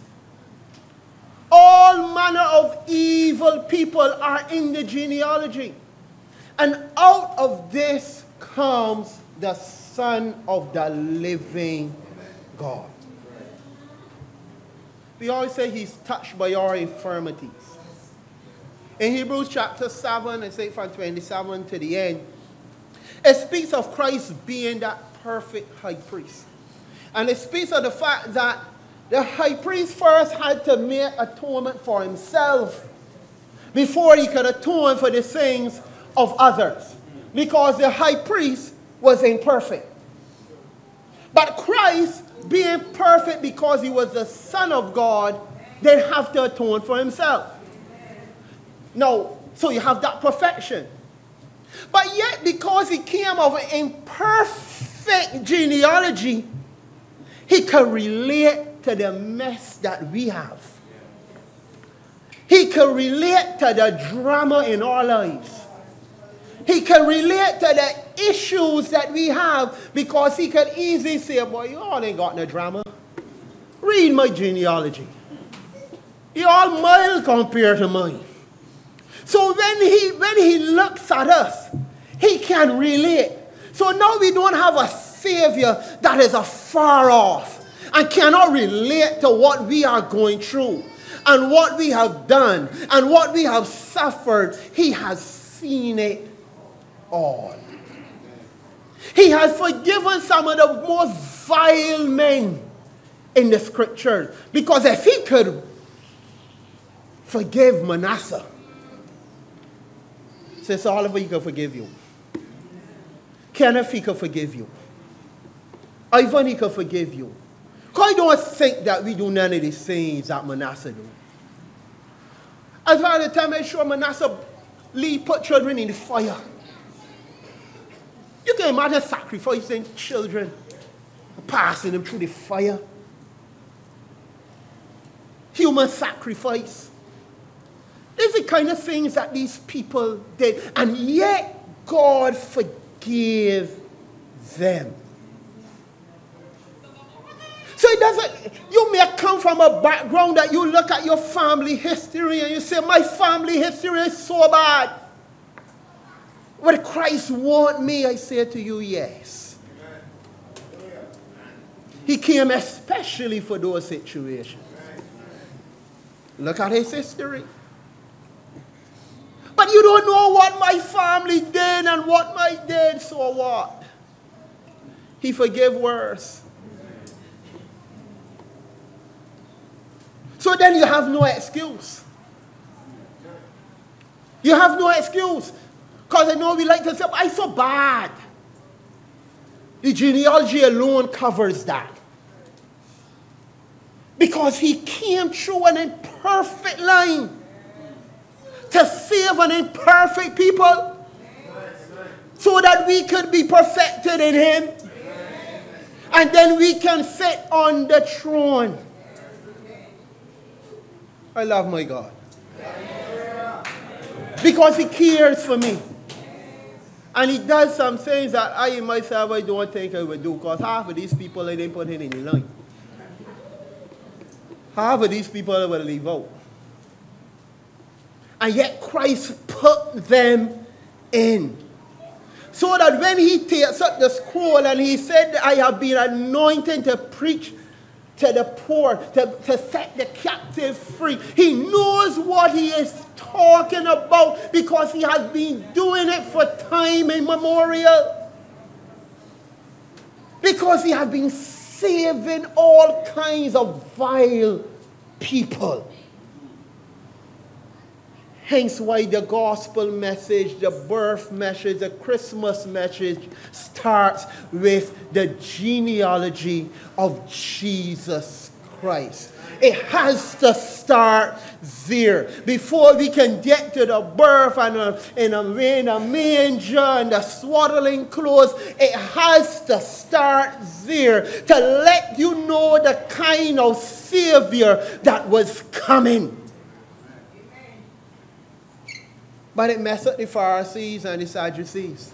All manner of evil people are in the genealogy. And out of this comes the Son of the living God. We always say he's touched by our infirmities. In Hebrews chapter 7, and say from 27 to the end, it speaks of Christ being that perfect high priest. And it speaks of the fact that the high priest first had to make atonement for himself before he could atone for the sins of others. Because the high priest was imperfect. But Christ, being perfect because he was the Son of God, didn't have to atone for himself. No, so you have that perfection. But yet, because he came of an imperfect genealogy, he could relate to the mess that we have. He could relate to the drama in our lives. He can relate to the issues that we have, because he could easily say, boy, you all ain't got no drama. Read my genealogy. You all mild compared to mine. So when he looks at us, he can relate. So now we don't have a Savior that is afar off and cannot relate to what we are going through and what we have done and what we have suffered. He has seen it all. He has forgiven some of the most vile men in the scriptures. Because if he could forgive Manasseh, Sister Oliver, he could forgive you. Kenneth, he could forgive you. Ivan, he could forgive you. Because I don't think that we do none of these things that Manasseh do. As well, the time I sure Manasseh put children in the fire. You can imagine sacrificing children, passing them through the fire. Human sacrifice. These are the kind of things that these people did. And yet, God forgave them. So it doesn't, you may come from a background that you look at your family history and you say, my family history is so bad. Would Christ want me? I say to you, yes. He came especially for those situations. Look at his history. But you don't know what my family did and what my did, so what? He forgave worse. So then you have no excuse. You have no excuse. Because I know we like to say, I'm so bad. The genealogy alone covers that. Because he came through an imperfect line to save an imperfect people so that we could be perfected in him. And then we can sit on the throne. I love my God. Because he cares for me. And he does some things that I myself, I don't think I would do. Because half of these people, I didn't put in any line. Half of these people I will leave out. And yet Christ put them in. So that when he takes up the scroll and he said, I have been anointed to preach to the poor, to set the captive free. He knows what he is talking about because he has been doing it for time immemorial. Because he has been saving all kinds of vile people. Hence why the gospel message, the birth message, the Christmas message starts with the genealogy of Jesus Christ. It has to start there. Before we can get to the birth and in a manger and the swaddling clothes, it has to start there to let you know the kind of Savior that was coming. But it messed up the Pharisees and the Sadducees.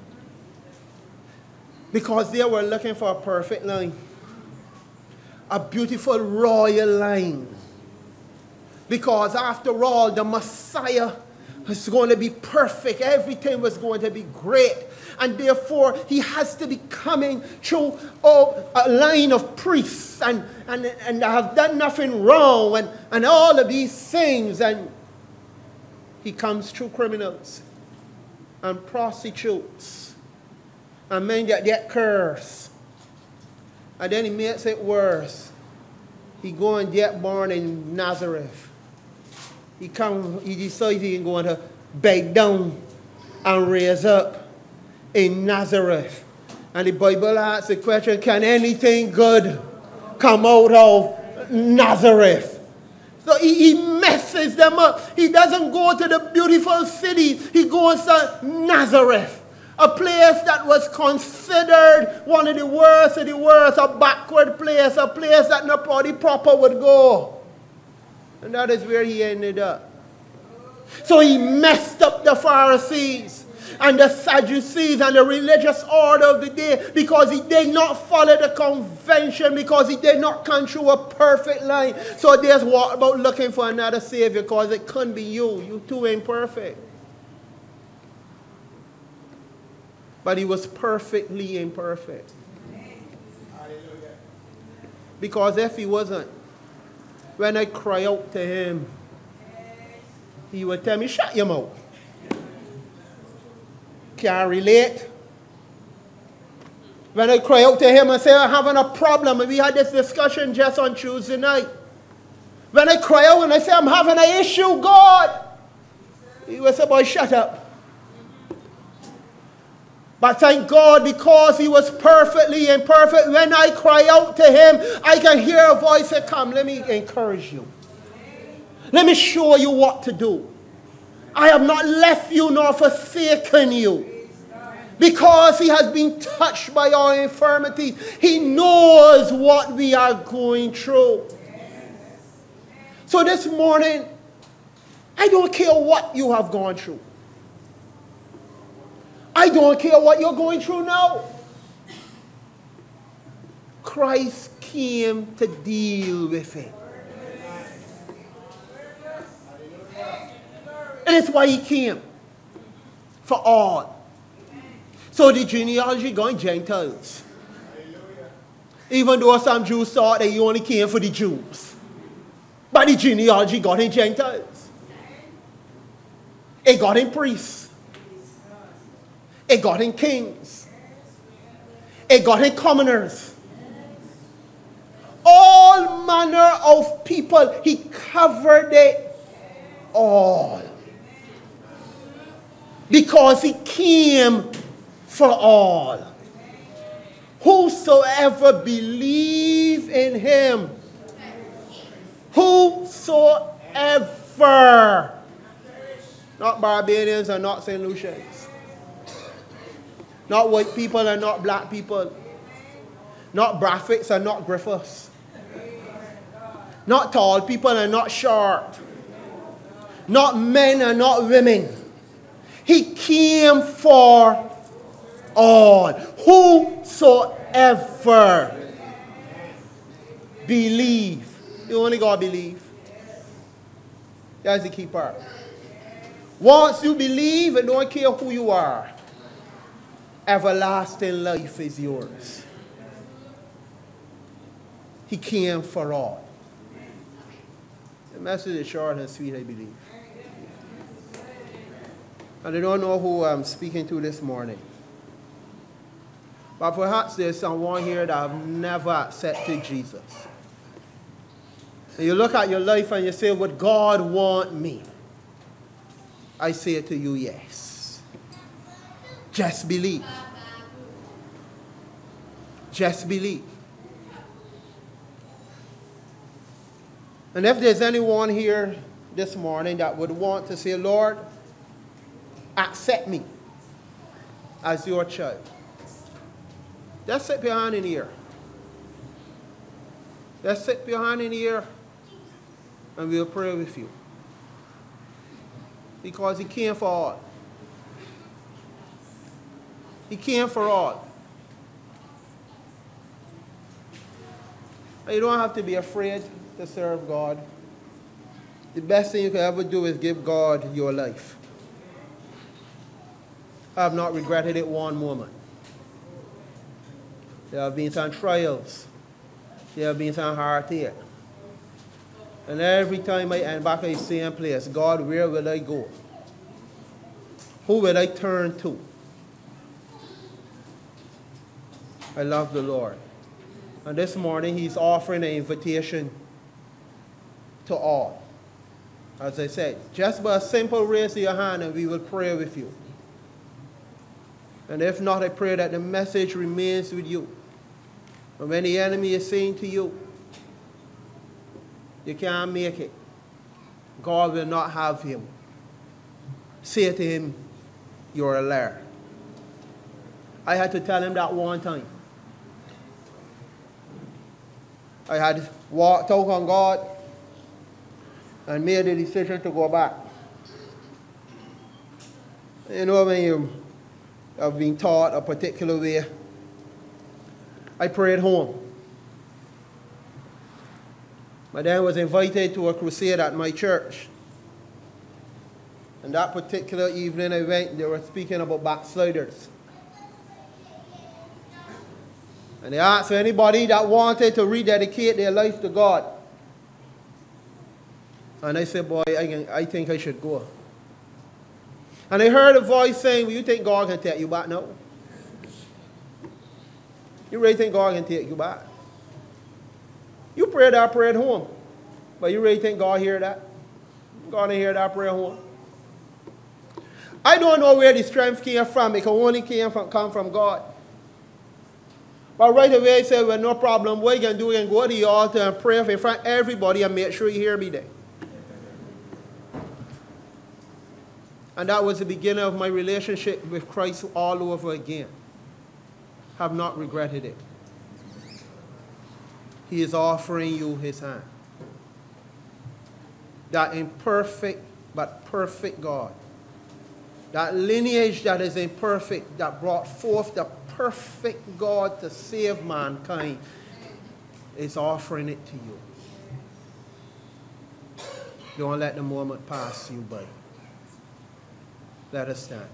Because they were looking for a perfect line. A beautiful royal line. Because after all, the Messiah was going to be perfect. Everything was going to be great. And therefore, he has to be coming through a line of priests and have done nothing wrong and all of these things. And he comes through criminals and prostitutes and men that get cursed. And then he makes it worse. He go and get born in Nazareth. He decides he's going to beg down and raise up in Nazareth. And the Bible asks the question, can anything good come out of Nazareth? So So he messes them up. He doesn't go to the beautiful city. He goes to Nazareth, a place that was considered one of the worst, a backward place, a place that nobody proper would go. And that is where he ended up. So he messed up the Pharisees and the Sadducees and the religious order of the day because he did not follow the convention, because he did not come through a perfect line. So there's what about looking for another Savior, because it couldn't be you. You too ain't perfect. But he was perfectly imperfect. Because if he wasn't, when I cry out to him, he would tell me, shut your mouth. Can't relate. When I cry out to him and say, I'm having a problem, and we had this discussion just on Tuesday night. When I cry out and I say, I'm having an issue, God, he would say, boy, shut up. But thank God, because he was perfectly imperfect, when I cry out to him, I can hear a voice say, come, let me encourage you. Let me show you what to do. I have not left you nor forsaken you. Because he has been touched by our infirmities. He knows what we are going through. So this morning, I don't care what you have gone through. I don't care what you're going through now. Christ came to deal with it. And that's why he came. For all. So the genealogy going Gentiles. Even though some Jews thought that he only came for the Jews. But the genealogy got in Gentiles. It got in priests. It got in kings. It got in commoners. All manner of people. He covered it all. Because he came for all. Whosoever believe in him. Whosoever. Not Barbadians and not St. Lucians. Not white people and not black people. Not Braffics and not Griffiths. Not tall people and not short. Not men and not women. He came for all. Whosoever believe. You only got to believe. That's the key part. Once you believe, and don't care who you are, everlasting life is yours. He came for all. The message is short and sweet, I believe. And I don't know who I'm speaking to this morning. But perhaps there's someone here that have never accepted Jesus. And you look at your life and you say, would God want me? I say to you, yes. Just believe. Just believe. And if there's anyone here this morning that would want to say, Lord, accept me as your child, just sit behind in here. Just sit behind in here and we'll pray with you. Because he came for all. He came for all. You don't have to be afraid to serve God. The best thing you can ever do is give God your life. I have not regretted it one moment. There have been some trials. There have been some heartache. And every time I end back at the same place, God, where will I go? Who will I turn to? I love the Lord. And this morning, he's offering an invitation to all. As I said, just by a simple raise of your hand and we will pray with you. And if not, I pray that the message remains with you. And when the enemy is saying to you, you can't make it, God will not have him say to him, you're a liar. I had to tell him that one time. I had walked out on God and made a decision to go back. You know, when you have been taught a particular way, I prayed home. My dad was invited to a crusade at my church. And that particular evening I went, they were speaking about backsliders. And they asked anybody that wanted to rededicate their life to God. And I said, boy, I think I should go. And I heard a voice saying, well, you think God can take you back? No. You really think God can take you back? You prayed that prayer at home. But you really think God hear that? God didn't hear that prayer at home. I don't know where the strength came from. It can only come from God. But right away I said, well, no problem. What you can do, you can go to the altar and pray in front of everybody and make sure you hear me there. And that was the beginning of my relationship with Christ all over again. Have not regretted it. He is offering you his hand. That imperfect but perfect God. That lineage that is imperfect, that brought forth the perfect God to save mankind, is offering it to you. Don't let the moment pass you by. Let us stand.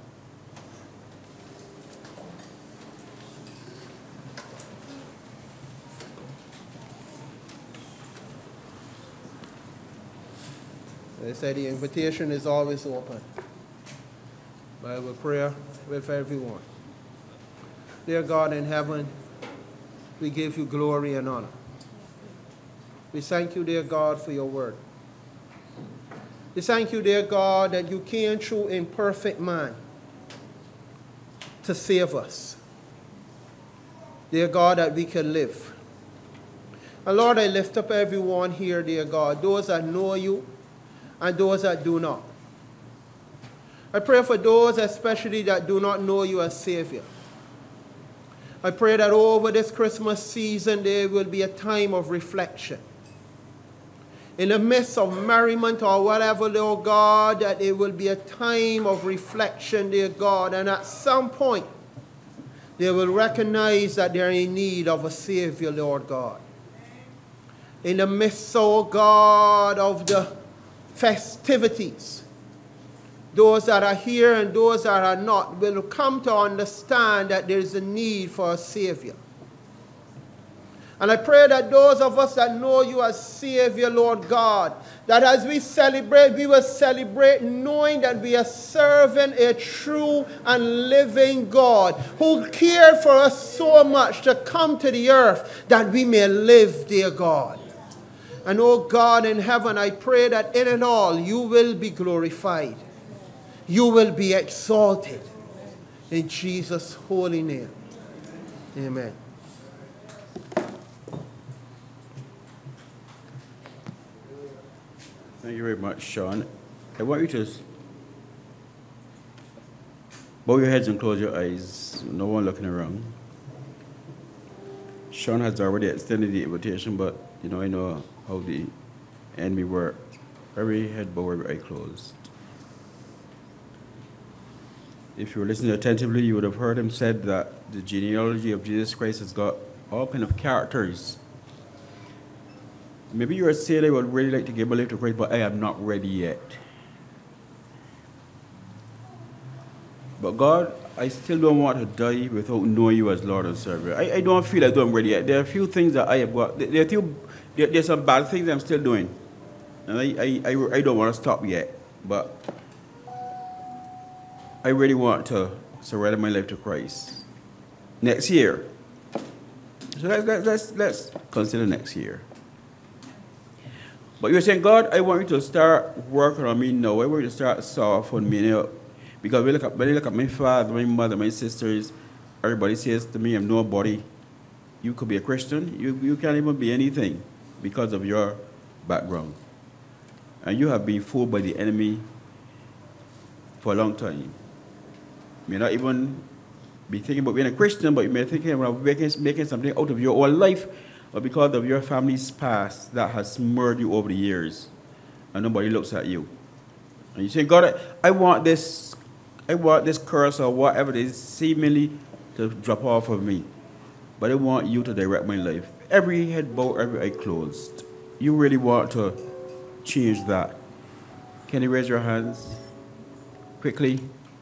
They say the invitation is always open. Bible prayer with everyone. Dear God in heaven, we give you glory and honor. We thank you, dear God, for your word. We thank you, dear God, that you came through imperfect man to save us. Dear God, that we can live. And Lord, I lift up everyone here, dear God, those that know you and those that do not. I pray for those especially that do not know you as Savior. I pray that over this Christmas season there will be a time of reflection. In the midst of merriment or whatever, Lord God, that it will be a time of reflection, dear God, and at some point they will recognize that they are in need of a Savior, Lord God. In the midst, oh God, of the festivities, those that are here and those that are not will come to understand that there is a need for a Savior. And I pray that those of us that know you as Savior, Lord God, that as we celebrate, we will celebrate knowing that we are serving a true and living God who cared for us so much to come to the earth that we may live, dear God. And oh God in heaven, I pray that in it all you will be glorified. You will be exalted. In Jesus' holy name. Amen.
Thank you very much, Sean. I want you to bow your heads and close your eyes. No one looking around. Sean has already extended the invitation, but I know how the enemy work. Every head bowed, every eye closed. If you were listening attentively, you would have heard him said that the genealogy of Jesus Christ has got all kind of characters. Maybe you're a sailor who would really like to give a life to Christ, but I am not ready yet. But God, I still don't want to die without knowing you as Lord and Savior. I don't feel like I'm ready yet. There are a few things that I have got. There's some bad things I'm still doing. And I don't want to stop yet. But I really want to surrender my life to Christ. Next year. So let's consider next year. But you're saying, God, I want you to start working on me now. I want you to start softening me now. Because when I look at my father, my mother, my sisters, everybody says to me, I'm nobody. You could be a Christian. You can't even be anything because of your background. And you have been fooled by the enemy for a long time. You may not even be thinking about being a Christian, but you may be thinking about making something out of your own life, or because of your family's past that has smeared you over the years, and nobody looks at you. And you say, God, I want this curse or whatever it is seemingly to drop off of me. But I want you to direct my life. Every head bowed, every eye closed. You really want to change that. Can you raise your hands quickly?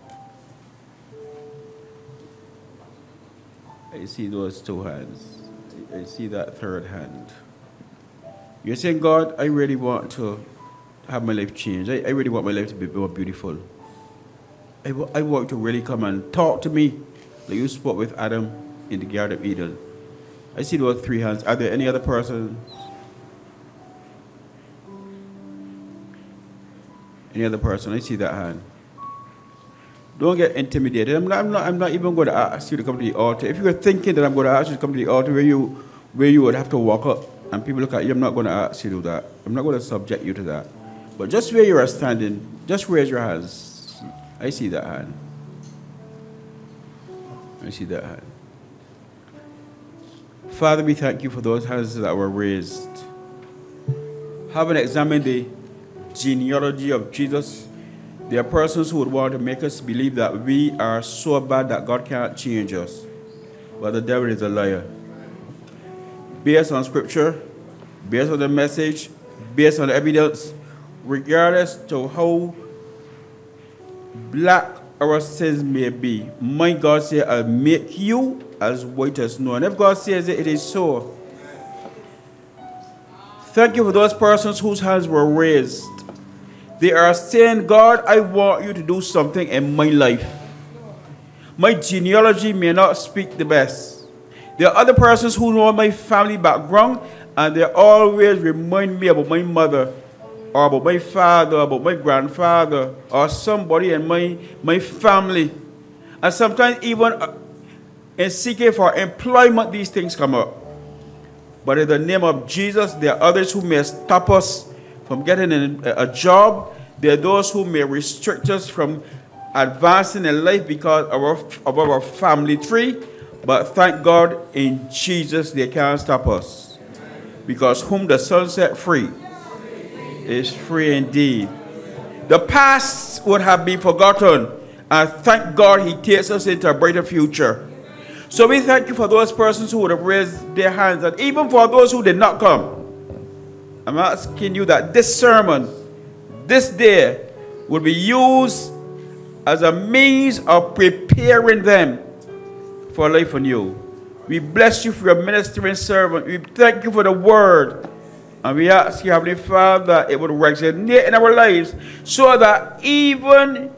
I see those 2 hands. I see that 3rd hand. You're saying, God, I really want to have my life changed. I really want my life to be more beautiful. I want you to really come and talk to me like you spoke with Adam in the Garden of Eden. I see those 3 hands. Are there any other persons? Any other person? I see that hand. Don't get intimidated. I'm not even going to ask you to come to the altar. If you were thinking that I'm going to ask you to come to the altar where you would have to walk up and people look at you, I'm not going to ask you to do that. I'm not going to subject you to that. But just where you are standing, just raise your hands. I see that hand. I see that hand. Father, we thank you for those hands that were raised. Having examined the genealogy of Jesus, there are persons who would want to make us believe that we are so bad that God can't change us. But the devil is a liar. Based on scripture, based on the message, based on the evidence, regardless to how black our sins may be, my God said, I'll make you as white as snow. And if God says it, it is so. Thank you for those persons whose hands were raised. They are saying, God, I want you to do something in my life. My genealogy may not speak the best. There are other persons who know my family background, and they always remind me about my mother, or about my father, about my grandfather, or somebody in my family. And sometimes even in seeking for employment, these things come up. But in the name of Jesus, there are others who may stop us from getting a job. There are those who may restrict us from advancing in life because of our family tree. But thank God, in Jesus, they can't stop us. Because whom the Son set free is free indeed. The past would have been forgotten. And thank God he takes us into a brighter future. So we thank you for those persons who would have raised their hands. And even for those who did not come. I'm asking you that this sermon, this day, will be used as a means of preparing them for life anew. We bless you for your ministering servant. We thank you for the word. And we ask you, Heavenly Father, that it would resonate in our lives so that even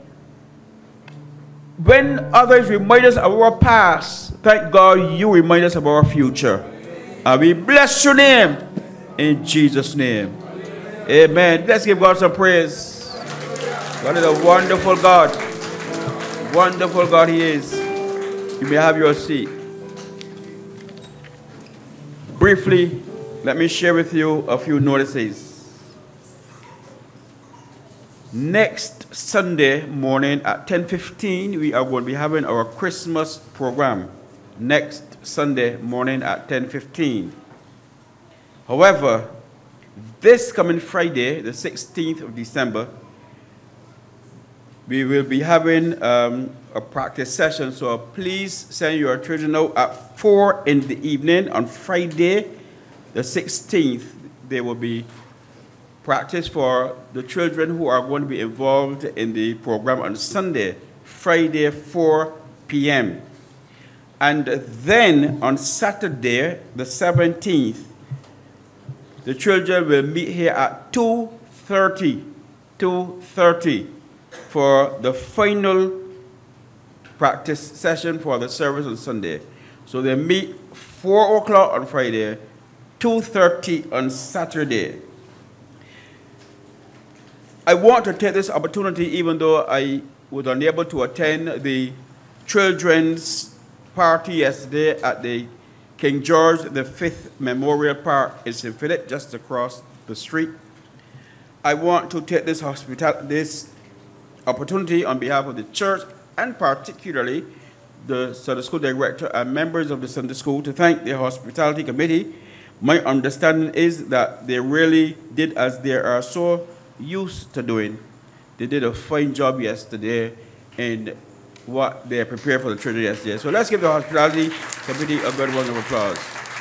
when others remind us of our past, thank God you remind us of our future. And we bless your name. In Jesus' name. Amen. Let's give God some praise. God is a wonderful God. Wonderful God he is. You may have your seat. Briefly, let me share with you a few notices. Next Sunday morning at 10:15, we are going to be having our Christmas program. Next Sunday morning at 10:15. However, this coming Friday, the 16th of December, we will be having a practice session. So please send your children out at 4 in the evening on Friday, the 16th. There will be practice for the children who are going to be involved in the program on Sunday, Friday, 4 p.m. And then on Saturday, the 17th, the children will meet here at 2:30 for the final practice session for the service on Sunday. So they meet 4 o'clock on Friday, 2:30 on Saturday. I want to take this opportunity, even though I was unable to attend the children's party yesterday at the King George V Memorial Park in St. Philip, just across the street. I want to take this opportunity on behalf of the church and particularly the Sunday school director and members of the Sunday school to thank the hospitality committee. My understanding is that they really did as they are so used to doing. They did a fine job yesterday in what they prepared for the children yesterday. So let's give the hospitality committee a good round of applause.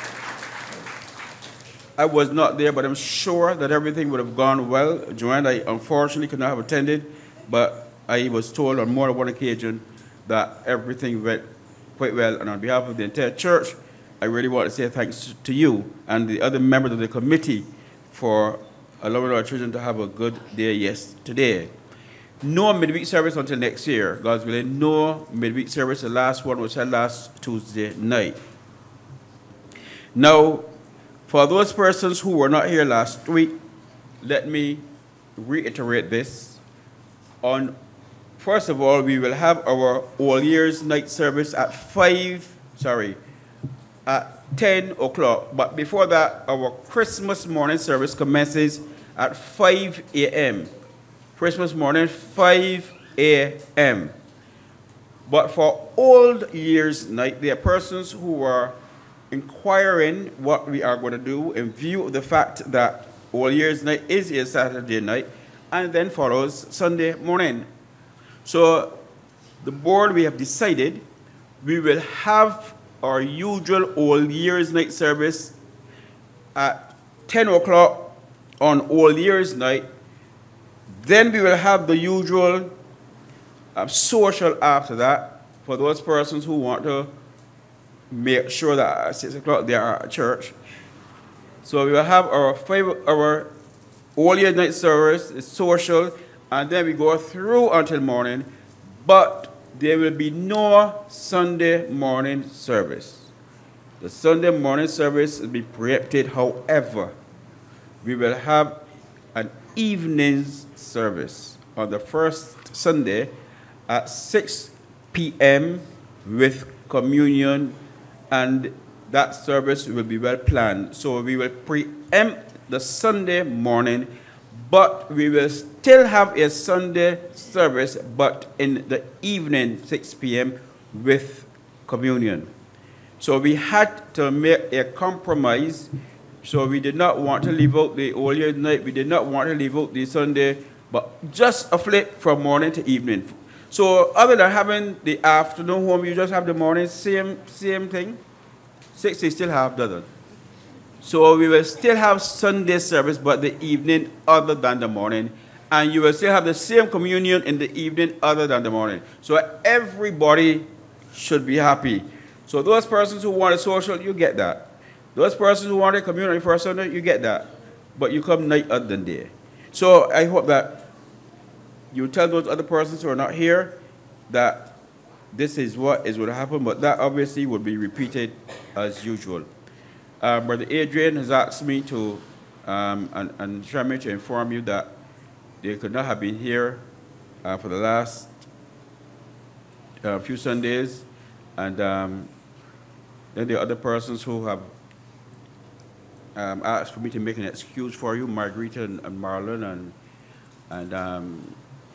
I was not there, but I'm sure that everything would have gone well. Joanne, I unfortunately could not have attended, but I was told on more than one occasion that everything went quite well. And on behalf of the entire church, I really want to say thanks to you and the other members of the committee for allowing our children to have a good day yesterday. No midweek service until next year, God's willing. No midweek service. The last one was held last Tuesday night. Now, for those persons who were not here last week, let me reiterate this. First of all, we will have our All Years night service at 10 o'clock. But before that, our Christmas morning service commences at 5 a.m. Christmas morning, 5 a.m. But for Old Year's night, there are persons who are inquiring what we are going to do in view of the fact that All Year's night is a Saturday night and then follows Sunday morning. So the board, we have decided we will have our usual All Year's night service at 10 o'clock on All Year's night. Then we will have the usual social after that for those persons who want to make sure that at 6 o'clock they are at church. So we will have our All Year's night service, is social, and then we go through until morning, but there will be no Sunday morning service. The Sunday morning service will be preempted. However, we will have an evening's service on the first Sunday at 6 p.m. with communion, and that service will be well planned. So we will preempt the Sunday morning, but we will still have a Sunday service, but in the evening, 6 p.m. with communion. So we had to make a compromise. So we did not want to leave out the All Year's night. We did not want to leave out the Sunday, but just a flip from morning to evening. So other than having the afternoon home, you just have the morning, same thing. 6 they still have, doesn't. So we will still have Sunday service, but the evening other than the morning. And you will still have the same communion in the evening other than the morning. So everybody should be happy. So those persons who want a social, you get that. Those persons who want a community for a Sunday, you get that. But you come night other than day. So I hope that you tell those other persons who are not here that this is what is going to happen, but that obviously would be repeated as usual. Brother Adrian has asked me to, and Shami, to inform you that they could not have been here for the last few Sundays, and then there are other persons who have asked for me to make an excuse for you, Margarita and Marlon, and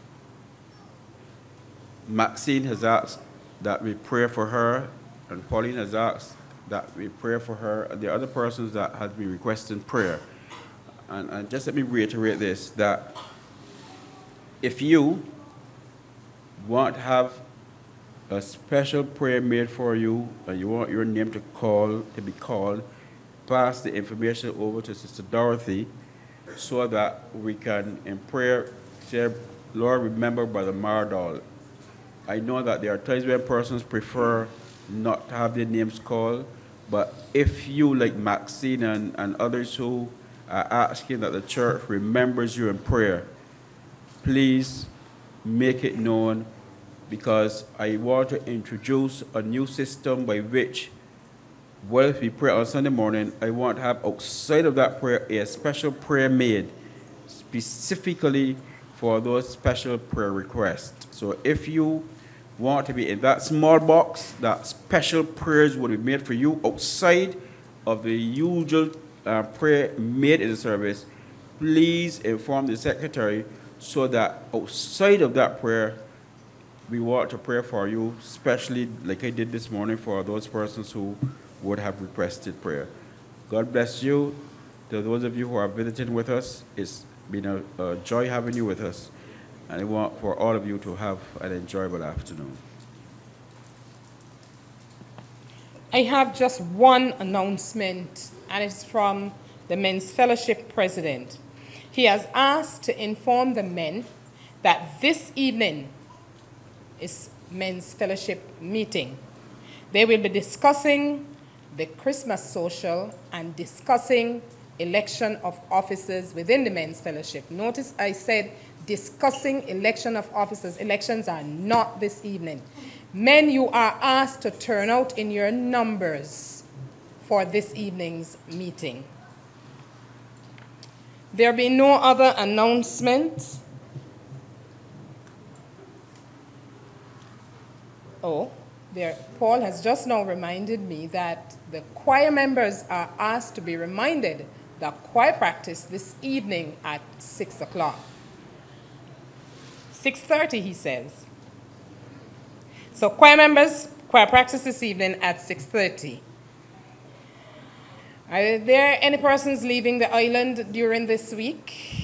Maxine has asked that we pray for her, and Pauline has asked that we pray for her, and the other persons that have been requesting prayer. And just let me reiterate this, that if you want to have a special prayer made for you, and you want your name to be called, pass the information over to Sister Dorothy so that we can, in prayer, say, Lord, remember Brother Mardal. I know that there are times when persons prefer not to have their names called, but if you, like Maxine and others who are asking that the church remembers you in prayer, please make it known, because I want to introduce a new system by which, well, if we pray on Sunday morning, I want to have outside of that prayer a special prayer made specifically for those special prayer requests. So if you want to be in that small box, that special prayers will be made for you outside of the usual prayer made in the service, please inform the secretary so that outside of that prayer, we want to pray for you, especially like I did this morning for those persons who would have requested prayer. God bless you. To those of you who are visiting with us, it's been a joy having you with us. And I want for all of you to have an enjoyable afternoon.
I have just one announcement, and it's from the Men's Fellowship President. He has asked to inform the men that this evening is Men's Fellowship meeting. They will be discussing the Christmas social and discussing election of officers within the Men's Fellowship. Notice I said discussing election of officers. Elections are not this evening. Men, you are asked to turn out in your numbers for this evening's meeting. There be no other announcements. Oh, Paul has just now reminded me that the choir members are asked to be reminded that choir practice this evening at 6 o'clock. 6:30, he says. So choir members, choir practice this evening at 6:30. Are there any persons leaving the island during this week?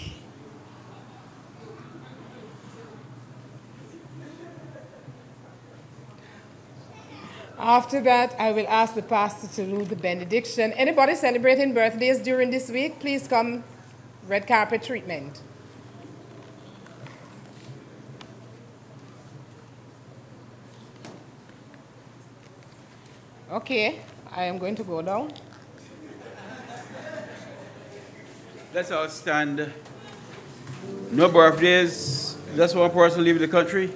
After that, I will ask the pastor to do the benediction. Anybody celebrating birthdays during this week, please come, red carpet treatment. Okay, I am going to go down.
Let's all stand. No birthdays. Just one person leaving the country.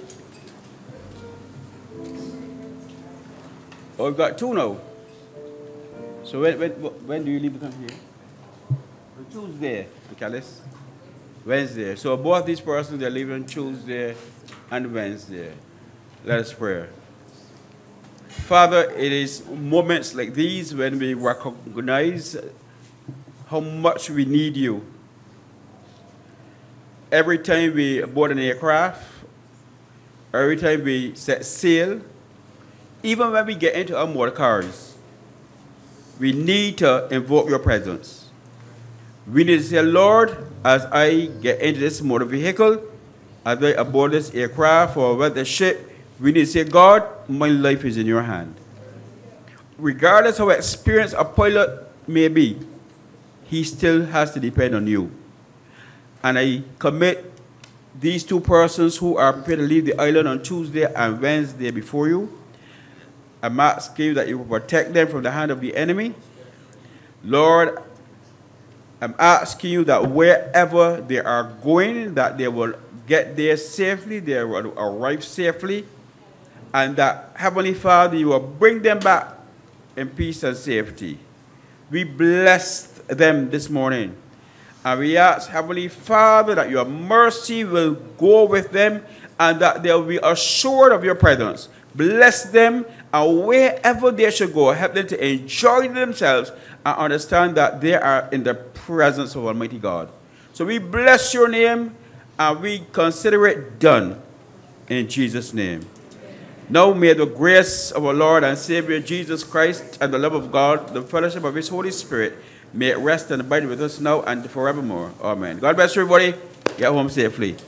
Oh, we've got two now. So when do you leave the country? Tuesday, Nicholas. Wednesday. So both these persons, they're leaving Tuesday and Wednesday. Let us pray. Father, it is moments like these when we recognize how much we need you. Every time we board an aircraft, every time we set sail, even when we get into our motor cars, we need to invoke your presence. We need to say, Lord, as I get into this motor vehicle, as I aboard this aircraft or with the ship, we need to say, God, my life is in your hand. Regardless of how experienced a pilot may be, he still has to depend on you. And I commit these two persons who are prepared to leave the island on Tuesday and Wednesday before you. I'm asking you that you will protect them from the hand of the enemy. Lord, I'm asking you that wherever they are going, that they will get there safely, they will arrive safely, and that, Heavenly Father, you will bring them back in peace and safety. We bless them this morning. And we ask, Heavenly Father, that your mercy will go with them and that they will be assured of your presence. Bless them, and wherever they should go, help them to enjoy themselves and understand that they are in the presence of Almighty God. So we bless your name, and we consider it done in Jesus' name. Now may the grace of our Lord and Savior Jesus Christ and the love of God, the fellowship of his Holy Spirit, may it rest and abide with us now and forevermore. Amen. God bless everybody. Get home safely.